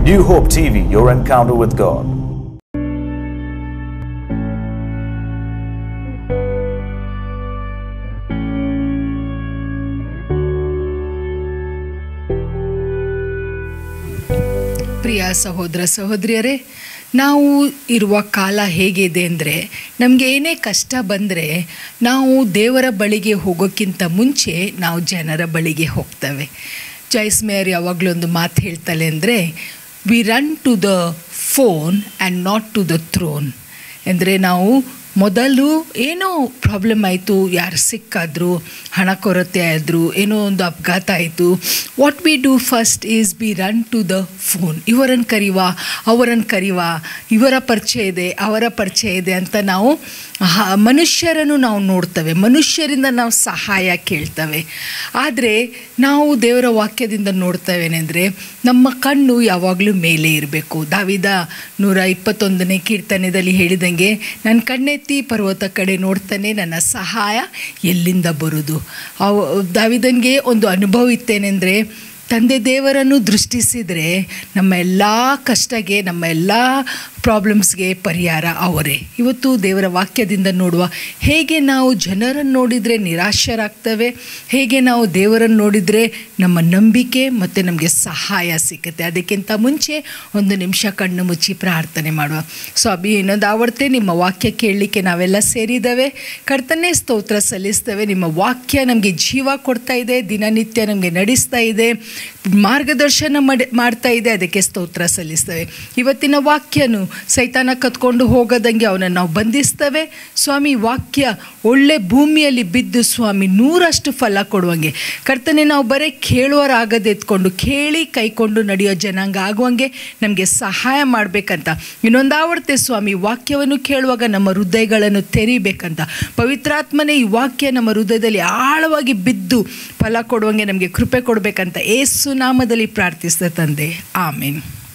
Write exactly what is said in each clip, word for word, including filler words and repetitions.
New Hope T V, your encounter with God. ಪ್ರಿಯ ಸಹೋದರ ಸಹೋದರಿಯರೇ, ನಾವು ಇರುವ ಕಾಲ ಹೇಗಿದೆ ಅಂದರೆ, ನಮಗೆ ಏನೇ ಕಷ್ಟ ಬಂದರೆ ನಾವು ದೇವರ ಬಳಿಗೆ ಹೋಗೋಕ್ಕಿಂತ ಮುಂಚೆ ನಾವು ಜನರ ಬಳಿಗೆ ಹೋಗ್ತೇವೆ. ಜಾಯ್ಸ್ ಮೇಯರ್ ಯಾವಾಗಲೂ ಒಂದು ಮಾತು ಹೇಳ್ತಾಳೆ ಅಂದರೆ, we run to the phone and not to the throne. ಅಂದರೆ ನಾವು ಮೊದಲು ಏನೋ ಪ್ರಾಬ್ಲಮ್ ಆಯಿತು, ಯಾರು ಸಿಕ್ಕಾದ್ರು, ಹಣ ಕೊರತೆ ಆದರು, ಏನೋ ಒಂದು ಅಪಘಾತ ಆಯಿತು, what we do first is we run to the phone. ಇವರನ್ನು ಕರೀವ, ಅವರನ್ನು ಕರೀವ, ಇವರ ಪರಿಚಯ ಇದೆ, ಅವರ ಪರಿಚಯ ಇದೆ ಅಂತ ನಾವು ಮನುಷ್ಯರನ್ನು ನಾವು ನೋಡ್ತೇವೆ, ಮನುಷ್ಯರಿಂದ ನಾವು ಸಹಾಯ ಕೇಳ್ತೇವೆ. ಆದರೆ ನಾವು ದೇವರ ವಾಕ್ಯದಿಂದ ನೋಡ್ತೇವೇನೆಂದರೆ, ನಮ್ಮ ಕಣ್ಣು ಯಾವಾಗಲೂ ಮೇಲೆ ಇರಬೇಕು. ದಾವಿದ ನೂರ ಇಪ್ಪತ್ತೊಂದನೇ ಕೀರ್ತನೆಯಲ್ಲಿ ಹೇಳಿದಂಗೆ, ನನ್ನ ಕಣ್ಣೆತ್ತಿ ಪರ್ವತ ಕಡೆ ನೋಡ್ತಾನೆ, ನನ್ನ ಸಹಾಯ ಎಲ್ಲಿಂದ ಬರುವುದು. ಅವ ದಾವಿದನಿಗೆ ಒಂದು ಅನುಭವ ಇತ್ತೇನೆಂದರೆ, ತಂದೆ ದೇವರನ್ನು ದೃಷ್ಟಿಸಿದರೆ ನಮ್ಮ ಎಲ್ಲ ಕಷ್ಟಕ್ಕೆ, ನಮ್ಮ ಎಲ್ಲ ಪ್ರಾಬ್ಲಮ್ಸ್ಗೆ ಪರಿಹಾರ ಅವರೇ. ಇವತ್ತು ದೇವರ ವಾಕ್ಯದಿಂದ ನೋಡುವ, ಹೇಗೆ ನಾವು ಜನರನ್ನು ನೋಡಿದರೆ ನಿರಾಶರಾಗ್ತೇವೆ, ಹೇಗೆ ನಾವು ದೇವರನ್ನು ನೋಡಿದರೆ ನಮ್ಮ ನಂಬಿಕೆ ಮತ್ತು ನಮಗೆ ಸಹಾಯ ಸಿಗುತ್ತೆ. ಅದಕ್ಕಿಂತ ಮುಂಚೆ ಒಂದು ನಿಮಿಷ ಕಣ್ಣು ಮುಚ್ಚಿ ಪ್ರಾರ್ಥನೆ ಮಾಡುವ. ಸ್ವಾಮಿ, ಇನ್ನೊಂದು ಆವರ್ತೆ ನಿಮ್ಮ ವಾಕ್ಯ ಕೇಳಲಿಕ್ಕೆ ನಾವೆಲ್ಲ ಸೇರಿದ್ದೇವೆ. ಕರ್ತನೇ ಸ್ತೋತ್ರ ಸಲ್ಲಿಸ್ತೇವೆ. ನಿಮ್ಮ ವಾಕ್ಯ ನಮಗೆ ಜೀವ ಕೊಡ್ತಾ ಇದೆ, ದಿನನಿತ್ಯ ನಮಗೆ ನಡೆಸ್ತಾ ಇದೆ, ಮಾರ್ಗದರ್ಶನ ಮಾಡಿ ಮಾಡ್ತಾ ಇದೆ. ಅದಕ್ಕೆ ಸ್ತೋತ್ರ ಸಲ್ಲಿಸ್ತೇವೆ. ಇವತ್ತಿನ ವಾಕ್ಯನು ಸೈತಾನ ಕತ್ಕೊಂಡು ಹೋಗೋದಂಗೆ ಅವನನ್ನು ನಾವು ಬಂಧಿಸ್ತೇವೆ. ಸ್ವಾಮಿ, ವಾಕ್ಯ ಒಳ್ಳೆ ಭೂಮಿಯಲ್ಲಿ ಬಿದ್ದು ಸ್ವಾಮಿ ನೂರಷ್ಟು ಫಲ ಕೊಡುವಂಗೆ, ಕರ್ತನೆ ನಾವು ಬರೀ ಕೇಳುವರಾಗದೆ ಎತ್ಕೊಂಡು ಕೇಳಿ ಕೈಕೊಂಡು ನಡೆಯೋ ಜನಾಂಗ ಆಗುವಂಗೆ ನಮಗೆ ಸಹಾಯ ಮಾಡಬೇಕಂತ ಇನ್ನೊಂದು ಆವರ್ತೆ ಸ್ವಾಮಿ ವಾಕ್ಯವನ್ನು ಕೇಳುವಾಗ ನಮ್ಮ ಹೃದಯಗಳನ್ನು ತೆರಿಬೇಕಂತ, ಪವಿತ್ರಾತ್ಮನೇ ಈ ವಾಕ್ಯ ನಮ್ಮ ಹೃದಯದಲ್ಲಿ ಆಳವಾಗಿ ಬಿದ್ದು ಫಲ ಕೊಡುವಂಗೆ ನಮಗೆ ಕೃಪೆ ಕೊಡಬೇಕಂತ ಯೇಸು ನಾಮದಲ್ಲಿ ಪ್ರಾರ್ಥಿಸ್ತಾ ತಂದೆ, ಆಮೇನ್.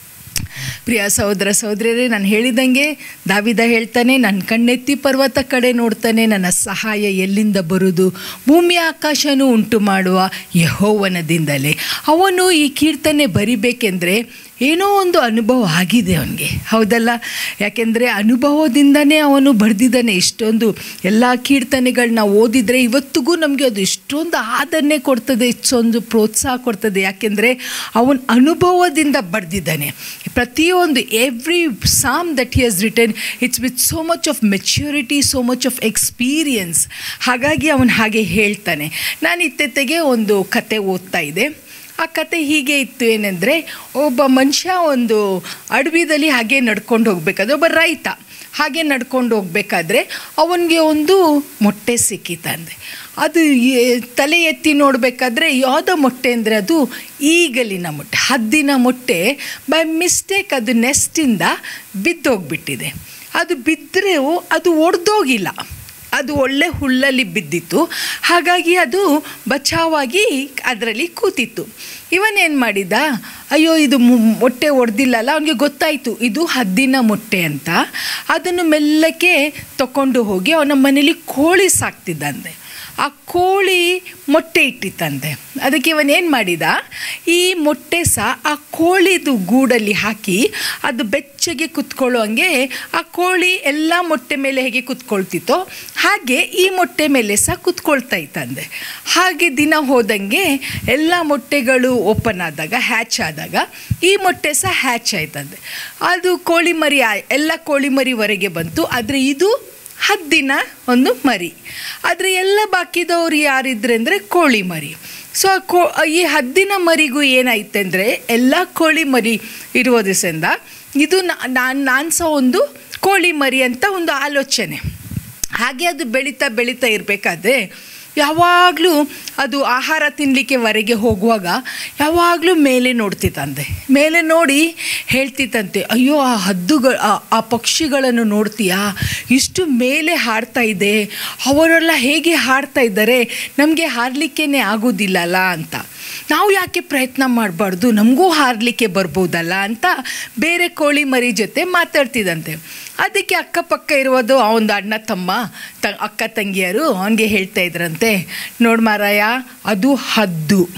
ಪ್ರಿಯ ಸಹೋದರ ಸಹೋದರಿಯರೇ, ನಾನು ಹೇಳಿದಂಗೆ ದಾವಿದ ಹೇಳ್ತಾನೆ, ನನ್ನ ಕಣ್ಣೆತ್ತಿ ಪರ್ವತ ಕಡೆ ನೋಡ್ತಾನೆ, ನನ್ನ ಸಹಾಯ ಎಲ್ಲಿಂದ ಬರುವುದು. ಭೂಮಿ ಆಕಾಶನೂ ಉಂಟು ಮಾಡುವ ಯೆಹೋವನದಿಂದಲೇ. ಅವನು ಈ ಕೀರ್ತನೆ ಬರಿಬೇಕೆಂದರೆ ಏನೋ ಒಂದು ಅನುಭವ ಆಗಿದೆ ಅವನಿಗೆ, ಹೌದಲ್ಲ? ಯಾಕೆಂದರೆ ಅನುಭವದಿಂದನೇ ಅವನು ಬರೆದಿದ್ದಾನೆ. ಇಷ್ಟೊಂದು ಎಲ್ಲ ಕೀರ್ತನೆಗಳನ್ನ ಓದಿದರೆ ಇವತ್ತಿಗೂ ನಮಗೆ ಅದು ಇಷ್ಟೊಂದು ಆದರಣೆ ಕೊಡ್ತದೆ, ಇಷ್ಟೊಂದು ಪ್ರೋತ್ಸಾಹ ಕೊಡ್ತದೆ. ಯಾಕೆಂದರೆ ಅವನ ಅನುಭವದಿಂದ ಬರೆದಿದ್ದಾನೆ. ಪ್ರತಿಯೊಂದು ಎವ್ರಿ ಸಾಮ್ that he has written, it's with so much of maturity, so much of experience. ಹಾಗಾಗಿ ಅವನು ಹಾಗೆ ಹೇಳ್ತಾನೆ. ನಾನು ಇತ್ತೆತೆಗೆ ಒಂದು ಕತೆ ಓದ್ತಾ ಇದ್ದೆ. ಆ ಕತೆ ಹೀಗೆ ಇತ್ತು ಏನೆಂದರೆ, ಒಬ್ಬ ಮನುಷ್ಯ ಒಂದು ಅಡವಿದಲ್ಲಿ ಹಾಗೆ ನಡ್ಕೊಂಡು ಹೋಗ್ಬೇಕಾದ್ರೆ, ಒಬ್ಬ ರೈತ ಹಾಗೆ ನಡ್ಕೊಂಡು ಹೋಗ್ಬೇಕಾದ್ರೆ ಅವನಿಗೆ ಒಂದು ಮೊಟ್ಟೆ ಸಿಕ್ಕಿತಂದೆ. ಅದು ತಲೆ ಎತ್ತಿ ನೋಡಬೇಕಾದ್ರೆ ಯಾವುದೋ ಮೊಟ್ಟೆ ಅಂದರೆ ಅದು ಈಗಲಿನ ಮೊಟ್ಟೆ, ಹದ್ದಿನ ಮೊಟ್ಟೆ. ಬೈ ಮಿಸ್ಟೇಕ್ ಅದು ನೆಸ್ಟಿಂದ ಬಿದ್ದೋಗ್ಬಿಟ್ಟಿದೆ. ಅದು ಬಿದ್ದರೆ ಅದು ಒಡೆದೋಗಿಲ್ಲ, ಅದು ಒಳ್ಳೆ ಹುಲ್ಲಲ್ಲಿ ಬಿದ್ದಿತ್ತು. ಹಾಗಾಗಿ ಅದು ಬಚಾವಾಗಿ ಅದರಲ್ಲಿ ಕೂತಿತ್ತು. ಇವನೇನು ಮಾಡಿದ, ಅಯ್ಯೋ ಇದು ಮೊಟ್ಟೆ ಒಡೆದಿಲ್ಲಲ್ಲ, ಅವನಿಗೆ ಗೊತ್ತಾಯಿತು ಇದು ಹದ್ದಿನ ಮೊಟ್ಟೆ ಅಂತ. ಅದನ್ನು ಮೆಲ್ಲಕ್ಕೆ ತಗೊಂಡು ಹೋಗಿ ಅವನ ಮನೇಲಿ ಕೋಳಿ ಸಾಕ್ತಿದ್ದಂತೆ. ಆ ಕೋಳಿ ಮೊಟ್ಟೆ ಇಟ್ಟಿತ್ತಂತೆ. ಅದಕ್ಕೆ ಇವನೇನು ಮಾಡಿದ, ಈ ಮೊಟ್ಟೆ ಸಹ ಆ ಕೋಳಿದು ಗೂಡಲ್ಲಿ ಹಾಕಿ ಅದು ಬೆಚ್ಚಗೆ ಕುತ್ಕೊಳ್ಳೋಂಗೆ ಆ ಕೋಳಿ ಎಲ್ಲ ಮೊಟ್ಟೆ ಮೇಲೆ ಹೇಗೆ ಕುತ್ಕೊಳ್ತಿತ್ತೋ ಹಾಗೆ ಈ ಮೊಟ್ಟೆ ಮೇಲೆ ಸಹ ಕುತ್ಕೊಳ್ತಾ ಇತ್ತಂದೆ. ಹಾಗೆ ದಿನ ಹೋದಂಗೆ ಎಲ್ಲ ಮೊಟ್ಟೆಗಳು ಓಪನ್ ಆದಾಗ, ಹ್ಯಾಚ್ ಆದಾಗ ಈ ಮೊಟ್ಟೆ ಸಹ ಹ್ಯಾಚ್ ಆಯ್ತಂದೆ. ಅದು ಕೋಳಿ ಮರಿ, ಎಲ್ಲ ಕೋಳಿ ಮರಿವರೆಗೆ ಬಂತು. ಆದರೆ ಇದು ಹದ್ದಿನ ಒಂದು ಮರಿ. ಆದರೆ ಎಲ್ಲ ಬಾಕಿದವ್ರು ಯಾರಿದ್ರೆ ಅಂದರೆ ಕೋಳಿ ಮರಿ. ಸೊ ಕೋ ಈ ಹದ್ದಿನ ಮರಿಗೂ ಏನಾಯ್ತಂದರೆ, ಎಲ್ಲ ಕೋಳಿ ಮರಿ ಇರೋದ್ರಿಂದ ಇದು ನಾನು ನಾನು ಸಹ ಒಂದು ಕೋಳಿ ಮರಿ ಅಂತ ಒಂದು ಆಲೋಚನೆ. ಹಾಗೆ ಅದು ಬೆಳೀತಾ ಬೆಳೀತಾ ಇರಬೇಕಾದ್ರೆ ಯಾವಾಗಲೂ ಅದು ಆಹಾರ ತಿನ್ನಲಿಕ್ಕೆ ಹೊರಗೆ ಹೋಗುವಾಗ ಯಾವಾಗಲೂ ಮೇಲೆ ನೋಡ್ತಿತ್ತಂತೆ. ಮೇಲೆ ನೋಡಿ ಹೇಳ್ತಿತ್ತಂತೆ, ಅಯ್ಯೋ ಆ ಹದ್ದುಗಳು, ಆ ಪಕ್ಷಿಗಳನ್ನು ನೋಡ್ತೀಯಾ, ಇಷ್ಟು ಮೇಲೆ ಹಾಡ್ತಾ ಇದೆ, ಅವರೆಲ್ಲ ಹೇಗೆ ಹಾಡ್ತಾ ಇದ್ದಾರೆ, ನಮಗೆ ಹಾರಲಿಕ್ಕೇ ಆಗೋದಿಲ್ಲಲ್ಲ ಅಂತ. ನಾವು ಯಾಕೆ ಪ್ರಯತ್ನ ಮಾಡಬಾರ್ದು, ನಮಗೂ ಹಾರಲಿಕ್ಕೆ ಬರ್ಬೋದಲ್ಲ ಅಂತ ಬೇರೆ ಕೋಳಿ ಮರಿ ಜೊತೆ ಮಾತಾಡ್ತಿದ್ದಂತೆ. ಅದಕ್ಕೆ ಅಕ್ಕಪಕ್ಕ ಇರೋದು ಆ ಒಂದು ಅಣ್ಣ ತಮ್ಮ ತ ಅಕ್ಕ ತಂಗಿಯರು ಅವನಿಗೆ ಹೇಳ್ತಾ ಇದ್ರಂತೆ, ನೋಡಿ ಮಾರಾಯ, ಅದು ಹದ್ದು,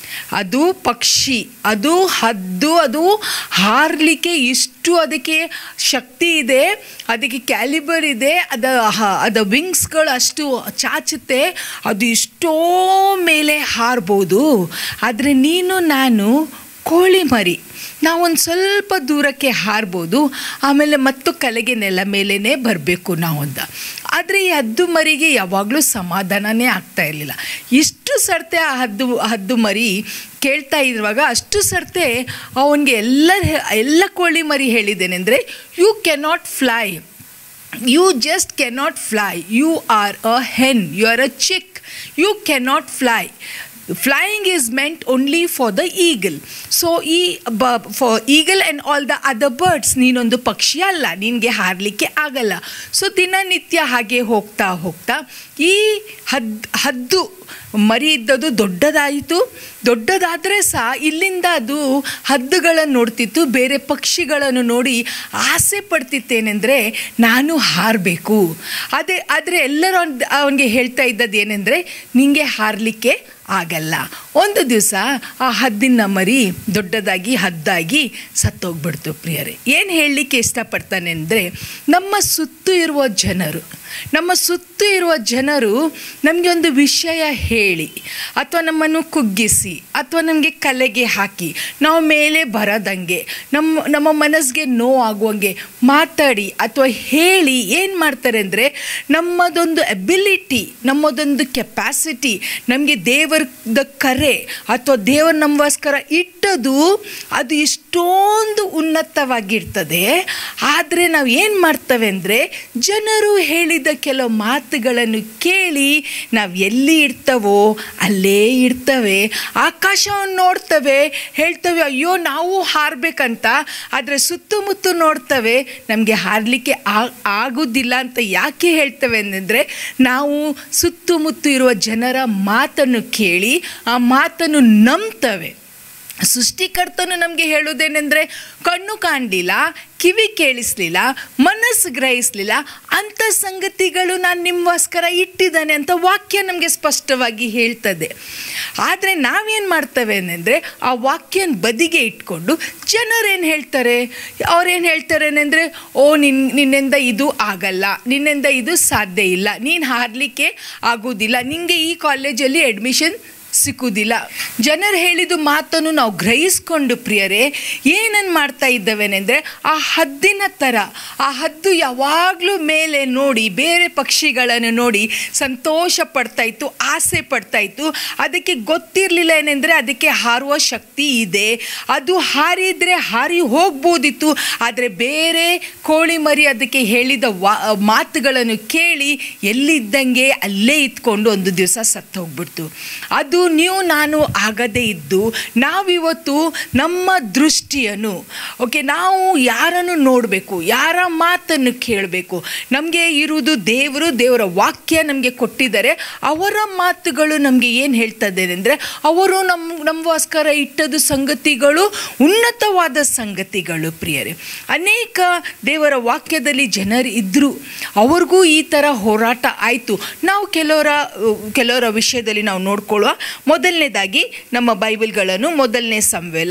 ಅದು ಪಕ್ಷಿ, ಅದು ಹದ್ದು, ಅದು ಹಾರಲಿಕ್ಕೆ ಇಷ್ಟು ಅದಕ್ಕೆ ಶಕ್ತಿ ಇದೆ, ಅದಕ್ಕೆ ಕ್ಯಾಲಿಬರ್ ಇದೆ, ಅದ ಅದ ವಿಂಗ್ಸ್ಗಳು ಅಷ್ಟು ಚಾಚುತ್ತೆ, ಅದು ಇಷ್ಟೋ ಮೇಲೆ ಹಾರ್ಬೋದು. ಆದರೆ ನೀನು ನಾನು ಕೋಳಿ ಮರಿ, ನಾವೊಂದು ಸ್ವಲ್ಪ ದೂರಕ್ಕೆ ಹಾರ್ಬೋದು, ಆಮೇಲೆ ಮತ್ತು ಕಲೆಗೆ ನೆಲ ಮೇಲೇ ಬರಬೇಕು ನಾವು ಅಂತ. ಆದರೆ ಈ ಹದ್ದು ಮರಿಗೆ ಯಾವಾಗಲೂ ಸಮಾಧಾನನೇ ಆಗ್ತಾ ಇರಲಿಲ್ಲ. ಇಷ್ಟು ಸರ್ತೆ ಆ ಹದ್ದು ಹದ್ದು ಮರಿ ಕೇಳ್ತಾ ಇರುವಾಗ ಅಷ್ಟು ಸರ್ತೆ ಅವನಿಗೆ ಎಲ್ಲ ಎಲ್ಲ ಕೋಳಿ ಮರಿ ಹೇಳಿದ್ದೇನೆಂದರೆ, you cannot fly, you just cannot fly, you are a hen, you are a chick, you cannot fly. Flying is meant only for the eagle. So ಈ ಬ for eagle and all the other birds, ನೀನೊಂದು ಪಕ್ಷಿ ಅಲ್ಲ, ನಿನಗೆ ಹಾರಲಿಕ್ಕೆ ಆಗಲ್ಲ. So ದಿನನಿತ್ಯ ಹಾಗೆ ಹೋಗ್ತಾ ಹೋಗ್ತಾ ಈ ಹದ್ದು ಹದ್ದು ಮರಿ ಇದ್ದದು ದೊಡ್ಡದಾಯಿತು. ದೊಡ್ಡದಾದರೆ ಸಹ ಇಲ್ಲಿಂದ ಅದು ಹದ್ದುಗಳನ್ನು ನೋಡ್ತಿತ್ತು, ಬೇರೆ ಪಕ್ಷಿಗಳನ್ನು ನೋಡಿ ಆಸೆ ಪಡ್ತಿತ್ತೇನೆಂದರೆ ನಾನು ಹಾರಬೇಕು. ಅದೇ ಆದರೆ ಎಲ್ಲರೂ ಅವನಿಗೆ ಹೇಳ್ತಾ ಇದ್ದದ್ದು ಏನೆಂದರೆ, ನಿನಗೆ ಹಾರಲಿಕ್ಕೆ ಆಗಲ್ಲ. ಒಂದು ದಿವಸ ಆ ಹದ್ದಿನ ಮರಿ ದೊಡ್ಡದಾಗಿ ಹದ್ದಾಗಿ ಸತ್ತೋಗ್ಬಿಡ್ತು. ಪ್ರಿಯರೇ, ಏನು ಹೇಳಲಿಕ್ಕೆ ಇಷ್ಟಪಡ್ತಾನೆ ಅಂದರೆ, ನಮ್ಮ ಸುತ್ತು ಇರುವ ಜನರು ನಮ್ಮ ಸುತ್ತು ಇರುವ ಜನರು ನಮಗೆ ಒಂದು ವಿಷಯ ಹೇಳಿ ಅಥವಾ ನಮ್ಮನ್ನು ಕುಗ್ಗಿಸಿ ಅಥವಾ ನಮಗೆ ಕಲೆಗೆ ಹಾಕಿ ನಾವು ಮೇಲೆ ಬರದಂಗೆ ನಮ್ಮ ನಮ್ಮ ಮನಸ್ಸಿಗೆ ನೋವಾಗುವಂಗೆ ಮಾತಾಡಿ ಅಥವಾ ಹೇಳಿ ಏನು ಮಾಡ್ತಾರೆ ಅಂದರೆ, ನಮ್ಮದೊಂದು ಎಬಿಲಿಟಿ, ನಮ್ಮದೊಂದು ಕೆಪ್ಯಾಸಿಟಿ, ನಮಗೆ ದೇವರದ ಕರೆ ಅಥವಾ ದೇವರು ನಮಗೋಸ್ಕರ ಇಟ್ಟದು ಅದು ಇಷ್ಟೊಂದು ಉನ್ನತವಾಗಿರ್ತದೆ. ಆದರೆ ನಾವು ಏನು ಮಾಡ್ತೇವೆ ಅಂದರೆ, ಜನರು ಹೇಳಿದ ಕೆಲವು ಮಾತುಗಳನ್ನು ಕೇಳಿ ನಾವು ಎಲ್ಲಿ ಇರ್ತವೋ ಅಲ್ಲೇ ಇರ್ತವೆ. ಆಕಾಶವನ್ನು ನೋಡ್ತವೆ, ಹೇಳ್ತವೆ ಅಯ್ಯೋ ನಾವು ಹಾರಬೇಕಂತ, ಆದರೆ ಸುತ್ತಮುತ್ತ ನೋಡ್ತವೆ ನಮಗೆ ಹಾರಲಿಕ್ಕೆ ಆಗೋದಿಲ್ಲ ಅಂತ. ಯಾಕೆ ಹೇಳ್ತವೆ ಅಂದರೆ, ನಾವು ಸುತ್ತಮುತ್ತ ಇರುವ ಜನರ ಮಾತನ್ನು ಕೇಳಿ ಆ ಮಾತನ್ನು ನಂಬ್ತವೆ. ಸೃಷ್ಟಿಕರ್ತನು ನಮಗೆ ಹೇಳೋದೇನೆಂದರೆ, ಕಣ್ಣು ಕಾಣಲಿಲ್ಲ, ಕಿವಿ ಕೇಳಿಸ್ಲಿಲ್ಲ, ಮನಸ್ಸು ಗ್ರಹಿಸಲಿಲ್ಲ, ಅಂಥ ಸಂಗತಿಗಳು ನಾನು ನಿಮಗೋಸ್ಕರ ಇಟ್ಟಿದ್ದಾನೆ ಅಂತ ವಾಕ್ಯ ನಮಗೆ ಸ್ಪಷ್ಟವಾಗಿ ಹೇಳ್ತದೆ. ಆದರೆ ನಾವೇನು ಮಾಡ್ತೇವೆ ಅಂದರೆ, ಆ ವಾಕ್ಯನ ಬದಿಗೆ ಇಟ್ಕೊಂಡು ಜನರೇನು ಹೇಳ್ತಾರೆ, ಅವ್ರೇನು ಹೇಳ್ತಾರೆ ಅಂದರೆ, ಓ ನಿನ್ ನಿನ್ನಿಂದ ಇದು ಆಗಲ್ಲ, ನಿನ್ನಿಂದ ಇದು ಸಾಧ್ಯ ಇಲ್ಲ, ನೀನು ಹಾರಲಿಕ್ಕೆ ಆಗೋದಿಲ್ಲ, ನಿನಗೆ ಈ ಕಾಲೇಜಲ್ಲಿ ಅಡ್ಮಿಷನ್ ಸಿಕ್ಕುವುದಿಲ್ಲ. ಜನರು ಹೇಳಿದ ಮಾತನ್ನು ನಾವು ಗ್ರಹಿಸ್ಕೊಂಡು ಪ್ರಿಯರೇ ಏನನ್ನು ಮಾಡ್ತಾ ಇದ್ದೇವೆನೆಂದರೆ, ಆ ಹದ್ದಿನ ಥರ ಆ ಹದ್ದು ಯಾವಾಗಲೂ ಮೇಲೆ ನೋಡಿ ಬೇರೆ ಪಕ್ಷಿಗಳನ್ನು ನೋಡಿ ಸಂತೋಷ ಪಡ್ತಾಯಿತ್ತು, ಆಸೆ ಪಡ್ತಾಯಿತ್ತು. ಅದಕ್ಕೆ ಗೊತ್ತಿರಲಿಲ್ಲ ಏನೆಂದರೆ ಅದಕ್ಕೆ ಹಾರುವ ಶಕ್ತಿ ಇದೆ, ಅದು ಹಾರಿದರೆ ಹಾರಿ ಹೋಗ್ಬೋದಿತ್ತು. ಆದರೆ ಬೇರೆ ಕೋಳಿ ಮರಿ ಅದಕ್ಕೆ ಹೇಳಿದ ವಾ ಮಾತುಗಳನ್ನು ಕೇಳಿ ಎಲ್ಲಿದ್ದಂಗೆ ಅಲ್ಲೇ ಇತ್ಕೊಂಡು ಒಂದು ದಿವಸ ಸತ್ತು ಹೋಗ್ಬಿಡ್ತು. ಅದು ನೀವು ನಾನು ಆಗದೇ ಇದ್ದು ನಾವಿವತ್ತು ನಮ್ಮ ದೃಷ್ಟಿಯನ್ನು ಓಕೆ ನಾವು ಯಾರನ್ನು ನೋಡಬೇಕು, ಯಾರ ಮಾತನ್ನು ಕೇಳಬೇಕು, ನಮಗೆ ಇರುವುದು ದೇವರು, ದೇವರ ವಾಕ್ಯ ನಮಗೆ ಕೊಟ್ಟಿದ್ದಾರೆ. ಅವರ ಮಾತುಗಳು ನಮಗೆ ಏನು ಹೇಳ್ತದೆ ಅಂದರೆ, ಅವರು ನಮ್ಮ ನಮಗೋಸ್ಕರ ಇಟ್ಟದು ಸಂಗತಿಗಳು ಉನ್ನತವಾದ ಸಂಗತಿಗಳು. ಪ್ರಿಯರೇ, ಅನೇಕ ದೇವರ ವಾಕ್ಯದಲ್ಲಿ ಜನರು ಇದ್ದರು, ಅವ್ರಿಗೂ ಈ ಥರ ಹೋರಾಟ ಆಯಿತು. ನಾವು ಕೆಲವರ ಕೆಲವರ ವಿಷಯದಲ್ಲಿ ನಾವು ನೋಡ್ಕೊಳ್ಳುವ. ಮೊದಲನೇದಾಗಿ ನಮ್ಮ ಬೈಬಲ್ಗಳನ್ನು ಮೊದಲನೇ ಸಮುವೇಲ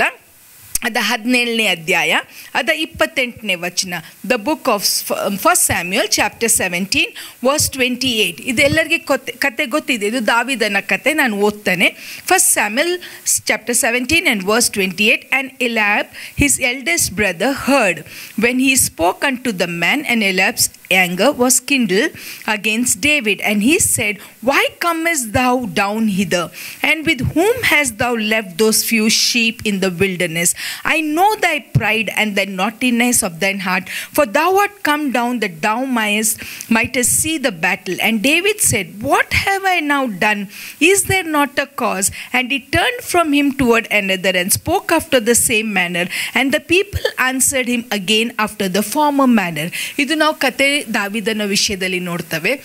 ಅದ ಹದಿನೇಳನೇ ಅಧ್ಯಾಯ ಅದ ಇಪ್ಪತ್ತೆಂಟನೇ ವಚನ, the book of first Samuel chapter seventeen verse twenty eight. ಇದೆಲ್ಲರಿಗೆ ಕೊತ್ತೆ ಕತೆ ಗೊತ್ತಿದೆ, ಇದು ದಾವಿದನ ಕತೆ, ನಾನು ಓದ್ತಾನೆ. First Samuel chapter seventeen and verse twenty eight. And Eliab his eldest brother heard when he spoke unto the man, and Eliab's anger was kindled against David, and he said, why comest thou down hither, and with whom hast thou left those few sheep in the wilderness? I know thy pride and the naughtiness of thine heart, for thou art come down that thou mightest, mightest see the battle. And David said, what have I now done? Is there not a cause? And he turned from him toward another and spoke after the same manner, and the people answered him again after the former manner. ಇದು ನಾವು ಕತೆ ದಾವಿದನ ವಿಷಯದಲ್ಲಿ ನೋಡ್ತೇವೆ.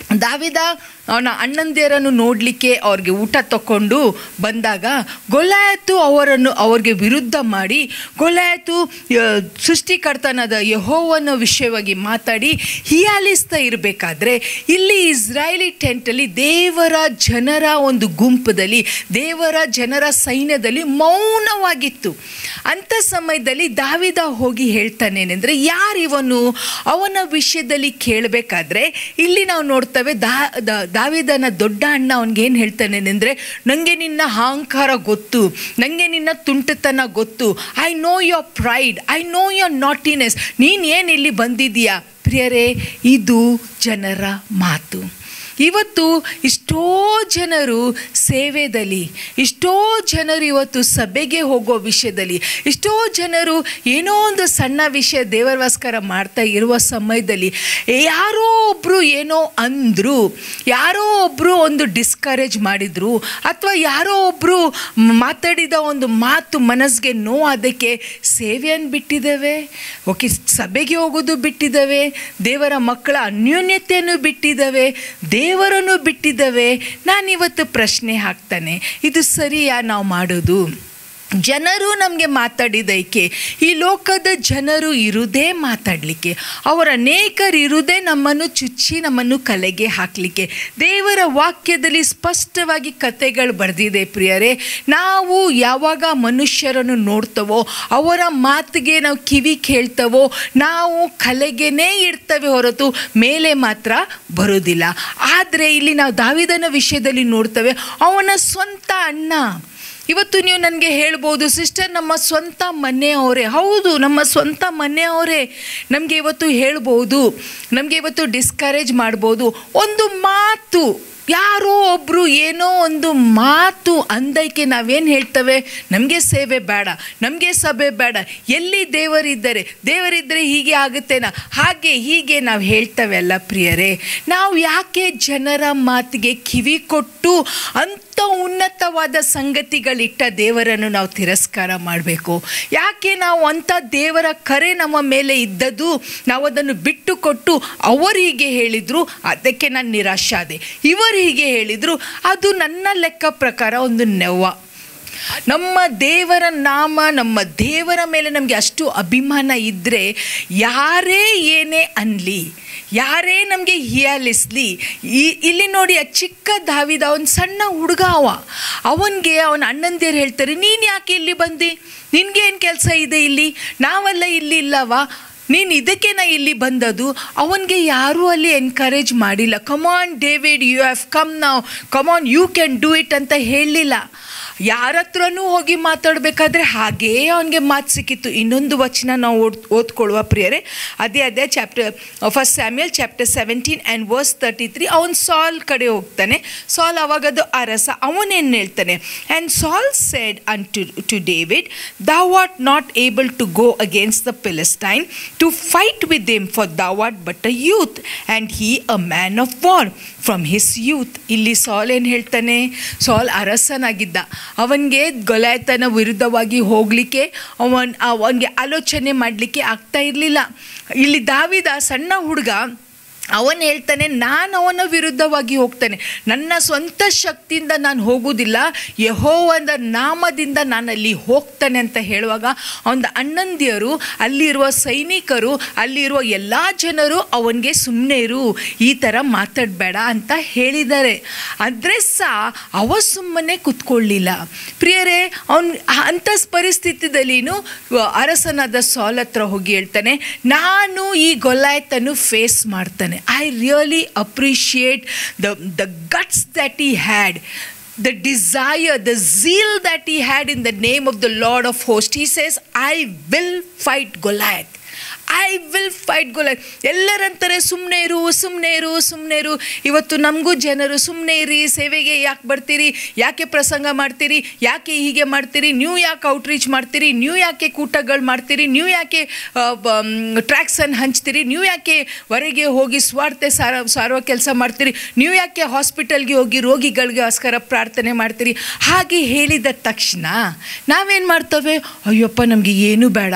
ದಾವಿದ ಅವನ ಅಣ್ಣಂದಿರನ್ನು ನೋಡಲಿಕ್ಕೆ ಅವ್ರಿಗೆ ಊಟ ತಗೊಂಡು ಬಂದಾಗ ಗೊಲಾಯತು ಅವರನ್ನು ಅವ್ರಿಗೆ ವಿರುದ್ಧ ಮಾಡಿ ಗೊಲಾಯತು ಸೃಷ್ಟಿಕರ್ತನಾದ ಯೆಹೋವನ ವಿಷಯವಾಗಿ ಮಾತಾಡಿ ಹೀಯಾಲಿಸ್ತಾ ಇರಬೇಕಾದ್ರೆ ಇಲ್ಲಿ ಇಸ್ರಾಯೇಲಿ ಟೆಂಟಲ್ಲಿ ದೇವರ ಜನರ ಒಂದು ಗುಂಪದಲ್ಲಿ ದೇವರ ಜನರ ಸೈನ್ಯದಲ್ಲಿ ಮೌನವಾಗಿತ್ತು. ಅಂಥ ಸಮಯದಲ್ಲಿ ದಾವಿದ ಹೋಗಿ ಹೇಳ್ತಾನೇನೆಂದರೆ ಯಾರಿವನು ಅವನ ವಿಷಯದಲ್ಲಿ ಕೇಳಬೇಕಾದ್ರೆ ಇಲ್ಲಿ ನಾವು ನೋಡ್ತೇವೆ ದಾ ದಾವಿದನ ದೊಡ್ಡ ಅಣ್ಣ ಅವನಿಗೇನು ಹೇಳ್ತಾನೇನೆಂದರೆ ನನಗೆ ನಿನ್ನ ಅಹಂಕಾರ ಗೊತ್ತು, ನನಗೆ ನಿನ್ನ ತುಂಟತನ ಗೊತ್ತು, I know your pride, I know your naughtiness, ನೀನು ಏನು ಇಲ್ಲಿ ಬಂದಿದ್ದೀಯಾ. ಪ್ರಿಯರೇ, ಇದು ಜನರ ಮಾತು. ಇವತ್ತು ಇಷ್ಟೋ ಜನರು ಸೇವೆಯಲ್ಲಿ, ಇಷ್ಟೋ ಜನರು ಇವತ್ತು ಸಭೆಗೆ ಹೋಗೋ ವಿಷಯದಲ್ಲಿ, ಇಷ್ಟೋ ಜನರು ಏನೋ ಒಂದು ಸಣ್ಣ ವಿಷಯ ದೇವರಗೋಸ್ಕರ ಮಾಡ್ತಾ ಇರುವ ಸಮಯದಲ್ಲಿ ಯಾರೋ ಒಬ್ಬರು ಏನೋ ಅಂದರು, ಯಾರೋ ಒಬ್ಬರು ಒಂದು ಡಿಸ್ಕರೇಜ್ ಮಾಡಿದರು, ಅಥವಾ ಯಾರೋ ಒಬ್ಬರು ಮಾತಾಡಿದ ಒಂದು ಮಾತು ಮನಸ್ಸಿಗೆ ನೋವಾದಕ್ಕೆ ಸೇವೆಯನ್ನು ಬಿಟ್ಟಿದ್ದೇವೆ, ಓಕೆ, ಸಭೆಗೆ ಹೋಗೋದು ಬಿಟ್ಟಿದ್ದೇವೆ, ದೇವರ ಮಕ್ಕಳ ಅನ್ಯೋನ್ಯತೆಯನ್ನು ಬಿಟ್ಟಿದ್ದೇವೆ, ದೇವರನ್ನು ಬಿಟ್ಟಿದ್ದೇವೆ. ನಾನಿವತ್ತು ಪ್ರಶ್ನೆ ಹಾಕ್ತಾನೆ, ಇದು ಸರಿಯಾ ನಾವು ಮಾಡೋದು? ಜನರು ನಮಗೆ ಮಾತಾಡಿದಕ್ಕೆ, ಈ ಲೋಕದ ಜನರು ಇರುವುದೇ ಮಾತಾಡಲಿಕ್ಕೆ, ಅವರ ಅನೇಕರು ಇರುವುದೇ ನಮ್ಮನ್ನು ಚುಚ್ಚಿ ನಮ್ಮನ್ನು ಕಲೆಗೆ ಹಾಕಲಿಕ್ಕೆ. ದೇವರ ವಾಕ್ಯದಲ್ಲಿ ಸ್ಪಷ್ಟವಾಗಿ ಕಥೆಗಳು ಬರೆದಿದೆ. ಪ್ರಿಯರೇ, ನಾವು ಯಾವಾಗ ಮನುಷ್ಯರನ್ನು ನೋಡ್ತವೋ, ಅವರ ಮಾತಿಗೆ ನಾವು ಕಿವಿ ಕೇಳ್ತವೋ, ನಾವು ಕಲೆಗೇನೇ ಇರ್ತವೆ ಹೊರತು ಮೇಲೆ ಮಾತ್ರ ಬರೋದಿಲ್ಲ. ಆದರೆ ಇಲ್ಲಿ ನಾವು ದಾವಿದನ ವಿಷಯದಲ್ಲಿ ನೋಡ್ತೇವೆ, ಅವನ ಸ್ವಂತ ಅಣ್ಣ. ಇವತ್ತು ನೀವು ನನಗೆ ಹೇಳ್ಬೋದು, ಸಿಸ್ಟರ್ ನಮ್ಮ ಸ್ವಂತ ಮನೆಯವರೇ. ಹೌದು, ನಮ್ಮ ಸ್ವಂತ ಮನೆಯವರೇ. ನಮಗೆ ಇವತ್ತು ಹೇಳ್ಬೋದು, ನಮಗೆ ಇವತ್ತು ಡಿಸ್ಕರೇಜ್ ಮಾಡ್ಬೋದು. ಒಂದು ಮಾತು, ಯಾರೋ ಒಬ್ಬರು ಏನೋ ಒಂದು ಮಾತು ಅಂದಕ್ಕೆ ನಾವೇನು ಹೇಳ್ತೇವೆ, ನಮಗೆ ಸೇವೆ ಬೇಡ, ನಮಗೆ ಸಭೆ ಬೇಡ, ಎಲ್ಲಿ ದೇವರಿದ್ದಾರೆ, ದೇವರಿದ್ದರೆ ಹೀಗೆ ಆಗುತ್ತೇನಾ, ಹಾಗೆ ಹೀಗೆ ನಾವು ಹೇಳ್ತೇವೆ ಅಲ್ಲ. ಪ್ರಿಯರೇ, ನಾವು ಯಾಕೆ ಜನರ ಮಾತಿಗೆ ಕಿವಿ ಕೊಟ್ಟು ಅಂತ ಉನ್ನತವಾದ ಸಂಗತಿಗಳಿಟ್ಟ ದೇವರನ್ನು ನಾವು ತಿರಸ್ಕಾರ ಮಾಡಬೇಕು? ಯಾಕೆ ನಾವು ಅಂಥ ದೇವರ ಕರೆ ನಮ್ಮ ಮೇಲೆ ಇದ್ದದ್ದು ನಾವು ಅದನ್ನು ಬಿಟ್ಟು ಕೊಟ್ಟು ಅವರು ಹೀಗೆ ಹೇಳಿದರು ಅದಕ್ಕೆ ನಾನು ನಿರಾಶಾದೆ, ಇವರು ಹೀಗೆ ಹೇಳಿದರು ಅದು ನನ್ನ ಲೆಕ್ಕ ಪ್ರಕಾರ ಒಂದು ನೆವ್ವ. ನಮ್ಮ ದೇವರ ನಾಮ, ನಮ್ಮ ದೇವರ ಮೇಲೆ ನಮಗೆ ಅಷ್ಟು ಅಭಿಮಾನ ಇದ್ದರೆ ಯಾರೇ ಏನೇ ಅನ್ನಲಿ, ಯಾರೇ ನಮಗೆ ಹೀಯಾಲಿಸ್ಲಿ. ಈ ಇಲ್ಲಿ ನೋಡಿ, ಆ ಚಿಕ್ಕ ದಾವಿದ ಅವನ ಸಣ್ಣ ಹುಡುಗ, ಅವ ಅವನಿಗೆ ಅವನ ಅಣ್ಣಂದಿರು ಹೇಳ್ತಾರೆ, ನೀನು ಯಾಕೆ ಇಲ್ಲಿ ಬಂದು, ನಿನಗೇನು ಕೆಲಸ ಇದೆ ಇಲ್ಲಿ, ನಾವೆಲ್ಲ ಇಲ್ಲಿ ಇಲ್ಲವಾ, ನೀನು ಇದಕ್ಕೆ ನಾ ಇಲ್ಲಿ ಬಂದದ್ದು. ಅವನಿಗೆ ಯಾರೂ ಅಲ್ಲಿ ಎನ್ಕರೇಜ್ ಮಾಡಿಲ್ಲ. Come on David, you have come now, come on you can do it ಅಂತ ಹೇಳಲಿಲ್ಲ. ಯಾರ ಹತ್ರನೂ ಹೋಗಿ ಮಾತಾಡಬೇಕಾದ್ರೆ ಹಾಗೇ ಅವನಿಗೆ ಮಾತು ಸಿಕ್ಕಿತ್ತು. ಇನ್ನೊಂದು ವಚನ ನಾವು ಓದ್ ಓದ್ಕೊಳ್ಳುವ ಪ್ರಿಯರೇ, ಅದೇ ಅದೇ chapter first Samuel chapter seventeen and verse thirty three. ಅವನು ಸಾಲ್ ಕಡೆ ಹೋಗ್ತಾನೆ. ಸಾಲ್ ಅವಾಗದು ಅರಸ. ಅವನೇನು ಹೇಳ್ತಾನೆ, and Saul said unto to David, thou art not able to go against the Philistine to fight with them, for thou art but a youth, and he a man of war from his youth. ಇಲ್ಲಿ ಸಾಲ್ ಏನು ಹೇಳ್ತಾನೆ, ಸಾಲ್ ಅರಸನಾಗಿದ್ದ, ಅವನಿಗೆ ಗೊಲಾಯತನ ವಿರುದ್ಧವಾಗಿ ಹೋಗಲಿಕ್ಕೆ ಅವನ್ ಅವನಿಗೆ ಆಲೋಚನೆ ಮಾಡಲಿಕ್ಕೆ ಆಗ್ತಾ ಇರಲಿಲ್ಲ. ಇಲ್ಲಿ ದಾವಿದ ಸಣ್ಣ ಹುಡುಗ, ಅವನು ಹೇಳ್ತಾನೆ, ನಾನು ಅವನ ವಿರುದ್ಧವಾಗಿ ಹೋಗ್ತಾನೆ, ನನ್ನ ಸ್ವಂತ ಶಕ್ತಿಯಿಂದ ನಾನು ಹೋಗುವುದಿಲ್ಲ, ಯೆಹೋವನ ನಾಮದಿಂದ ನಾನು ಅಲ್ಲಿ ಹೋಗ್ತಾನೆ ಅಂತ ಹೇಳುವಾಗ ಅವನ ಅಣ್ಣಂದಿಯರು, ಅಲ್ಲಿರುವ ಸೈನಿಕರು, ಅಲ್ಲಿರುವ ಎಲ್ಲ ಜನರು ಅವನಿಗೆ ಸುಮ್ಮನೆ ಇರು, ಈ ಥರ ಮಾತಾಡಬೇಡ ಅಂತ ಹೇಳಿದ್ದಾರೆ. ಆದರೆ ಸಹ ಅವ ಸುಮ್ಮನೆ ಕೂತ್ಕೊಳ್ಳಿಲ್ಲ. ಪ್ರಿಯರೇ, ಅವನು ಅಂಥ ಪರಿಸ್ಥಿತಿಯಲ್ಲಿನೂ ಅರಸನಾದ ಸಾಲ್ ಹತ್ರ ಹೋಗಿ ಹೇಳ್ತಾನೆ, ನಾನು ಈ ಗೊಲಾಯತನ್ನು ಫೇಸ್ ಮಾಡ್ತಾನೆ. I really appreciate the, the guts that he had, the desire, the zeal that he had in the name of the Lord of hosts. He says, I will fight Goliath. I will fight Goliath. ಎಲ್ಲರಂತಾರೆ ಸುಮ್ಮನೆ ಇರು, ಸುಮ್ಮನೆ ಇರು, ಸುಮ್ಮನೆ ಇರು. ಇವತ್ತು ನಮಗೂ ಜನರು ಸುಮ್ಮನೆ ಇರಿ, ಸೇವೆಗೆ ಯಾಕೆ ಬರ್ತೀರಿ, ಯಾಕೆ ಪ್ರಸಂಗ ಮಾಡ್ತೀರಿ, ಯಾಕೆ ಹೀಗೆ ಮಾಡ್ತೀರಿ, ನೀವು ಯಾಕೆ ಔಟ್ರೀಚ್ ಮಾಡ್ತೀರಿ, ನೀವು ಯಾಕೆ ಕೂಟಗಳು ಮಾಡ್ತೀರಿ, ನೀವು ಯಾಕೆ ಟ್ರ್ಯಾಕ್ಸನ್ನು ಹಂಚ್ತೀರಿ, ನೀವು ಯಾಕೆ ಹೊರಗೆ ಹೋಗಿ ಸ್ವಾರ್ಥ ಸಾರ ಸಾರುವ ಕೆಲಸ ಮಾಡ್ತೀರಿ, ನೀವು ಯಾಕೆ ಹಾಸ್ಪಿಟಲ್ಗೆ ಹೋಗಿ ರೋಗಿಗಳಿಗೋಸ್ಕರ ಪ್ರಾರ್ಥನೆ ಮಾಡ್ತೀರಿ. ಹಾಗೆ ಹೇಳಿದ ತಕ್ಷಣ ನಾವೇನು ಮಾಡ್ತೇವೆ, ಅಯ್ಯಪ್ಪ ನಮಗೆ ಏನೂ ಬೇಡ,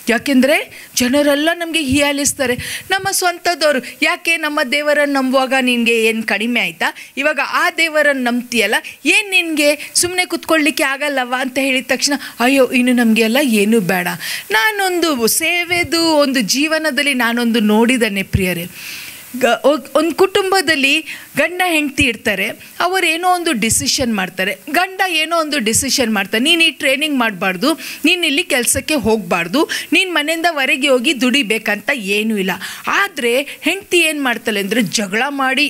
ಯಾಕೆಂದರೆ ಜನರೆಲ್ಲ ನಮಗೆ ಹೀಯಾಲಿಸ್ತಾರೆ. ನಮ್ಮ ಸ್ವಂತದವರು, ಯಾಕೆ ನಮ್ಮ ದೇವರನ್ನು ನಂಬುವಾಗ ನಿನಗೆ ಏನು ಕಡಿಮೆ ಆಯಿತಾ, ಇವಾಗ ಆ ದೇವರನ್ನು ನಂಬ್ತೀಯಲ್ಲ, ಏನು ನಿನಗೆ ಸುಮ್ಮನೆ ಕೂತ್ಕೊಳ್ಳಿಕ್ಕೆ ಆಗಲ್ಲವ ಅಂತ ಹೇಳಿದ ತಕ್ಷಣ ಅಯ್ಯೋ ಇನ್ನು ನಮಗೆ ಎಲ್ಲ ಏನೂ ಬೇಡ. ನಾನೊಂದು ಸೇವೆದು ಒಂದು ಜೀವನದಲ್ಲಿ ನಾನೊಂದು ನೋಡಿದ್ದೇನೆ ಪ್ರಿಯರೇ. ಗ ಒಂದು ಕುಟುಂಬದಲ್ಲಿ ಗಂಡ ಹೆಂಡತಿ ಇರ್ತಾರೆ, ಅವರೇನೋ ಒಂದು ಡಿಸಿಷನ್ ಮಾಡ್ತಾರೆ. ಗಂಡ ಏನೋ ಒಂದು ಡಿಸಿಷನ್ ಮಾಡ್ತಾರೆ, ನೀನು ಈ ಟ್ರೈನಿಂಗ್ ಮಾಡಬಾರ್ದು, ನೀನು ಇಲ್ಲಿ ಕೆಲಸಕ್ಕೆ ಹೋಗಬಾರ್ದು, ನೀನು ಮನೆಯಿಂದ ಹೊರಗೆ ಹೋಗಿ ದುಡಿಬೇಕಂತ ಏನೂ ಇಲ್ಲ. ಆದರೆ ಹೆಂಡತಿ ಏನು ಮಾಡ್ತಾಳೆ ಅಂದರೆ ಜಗಳ ಮಾಡಿ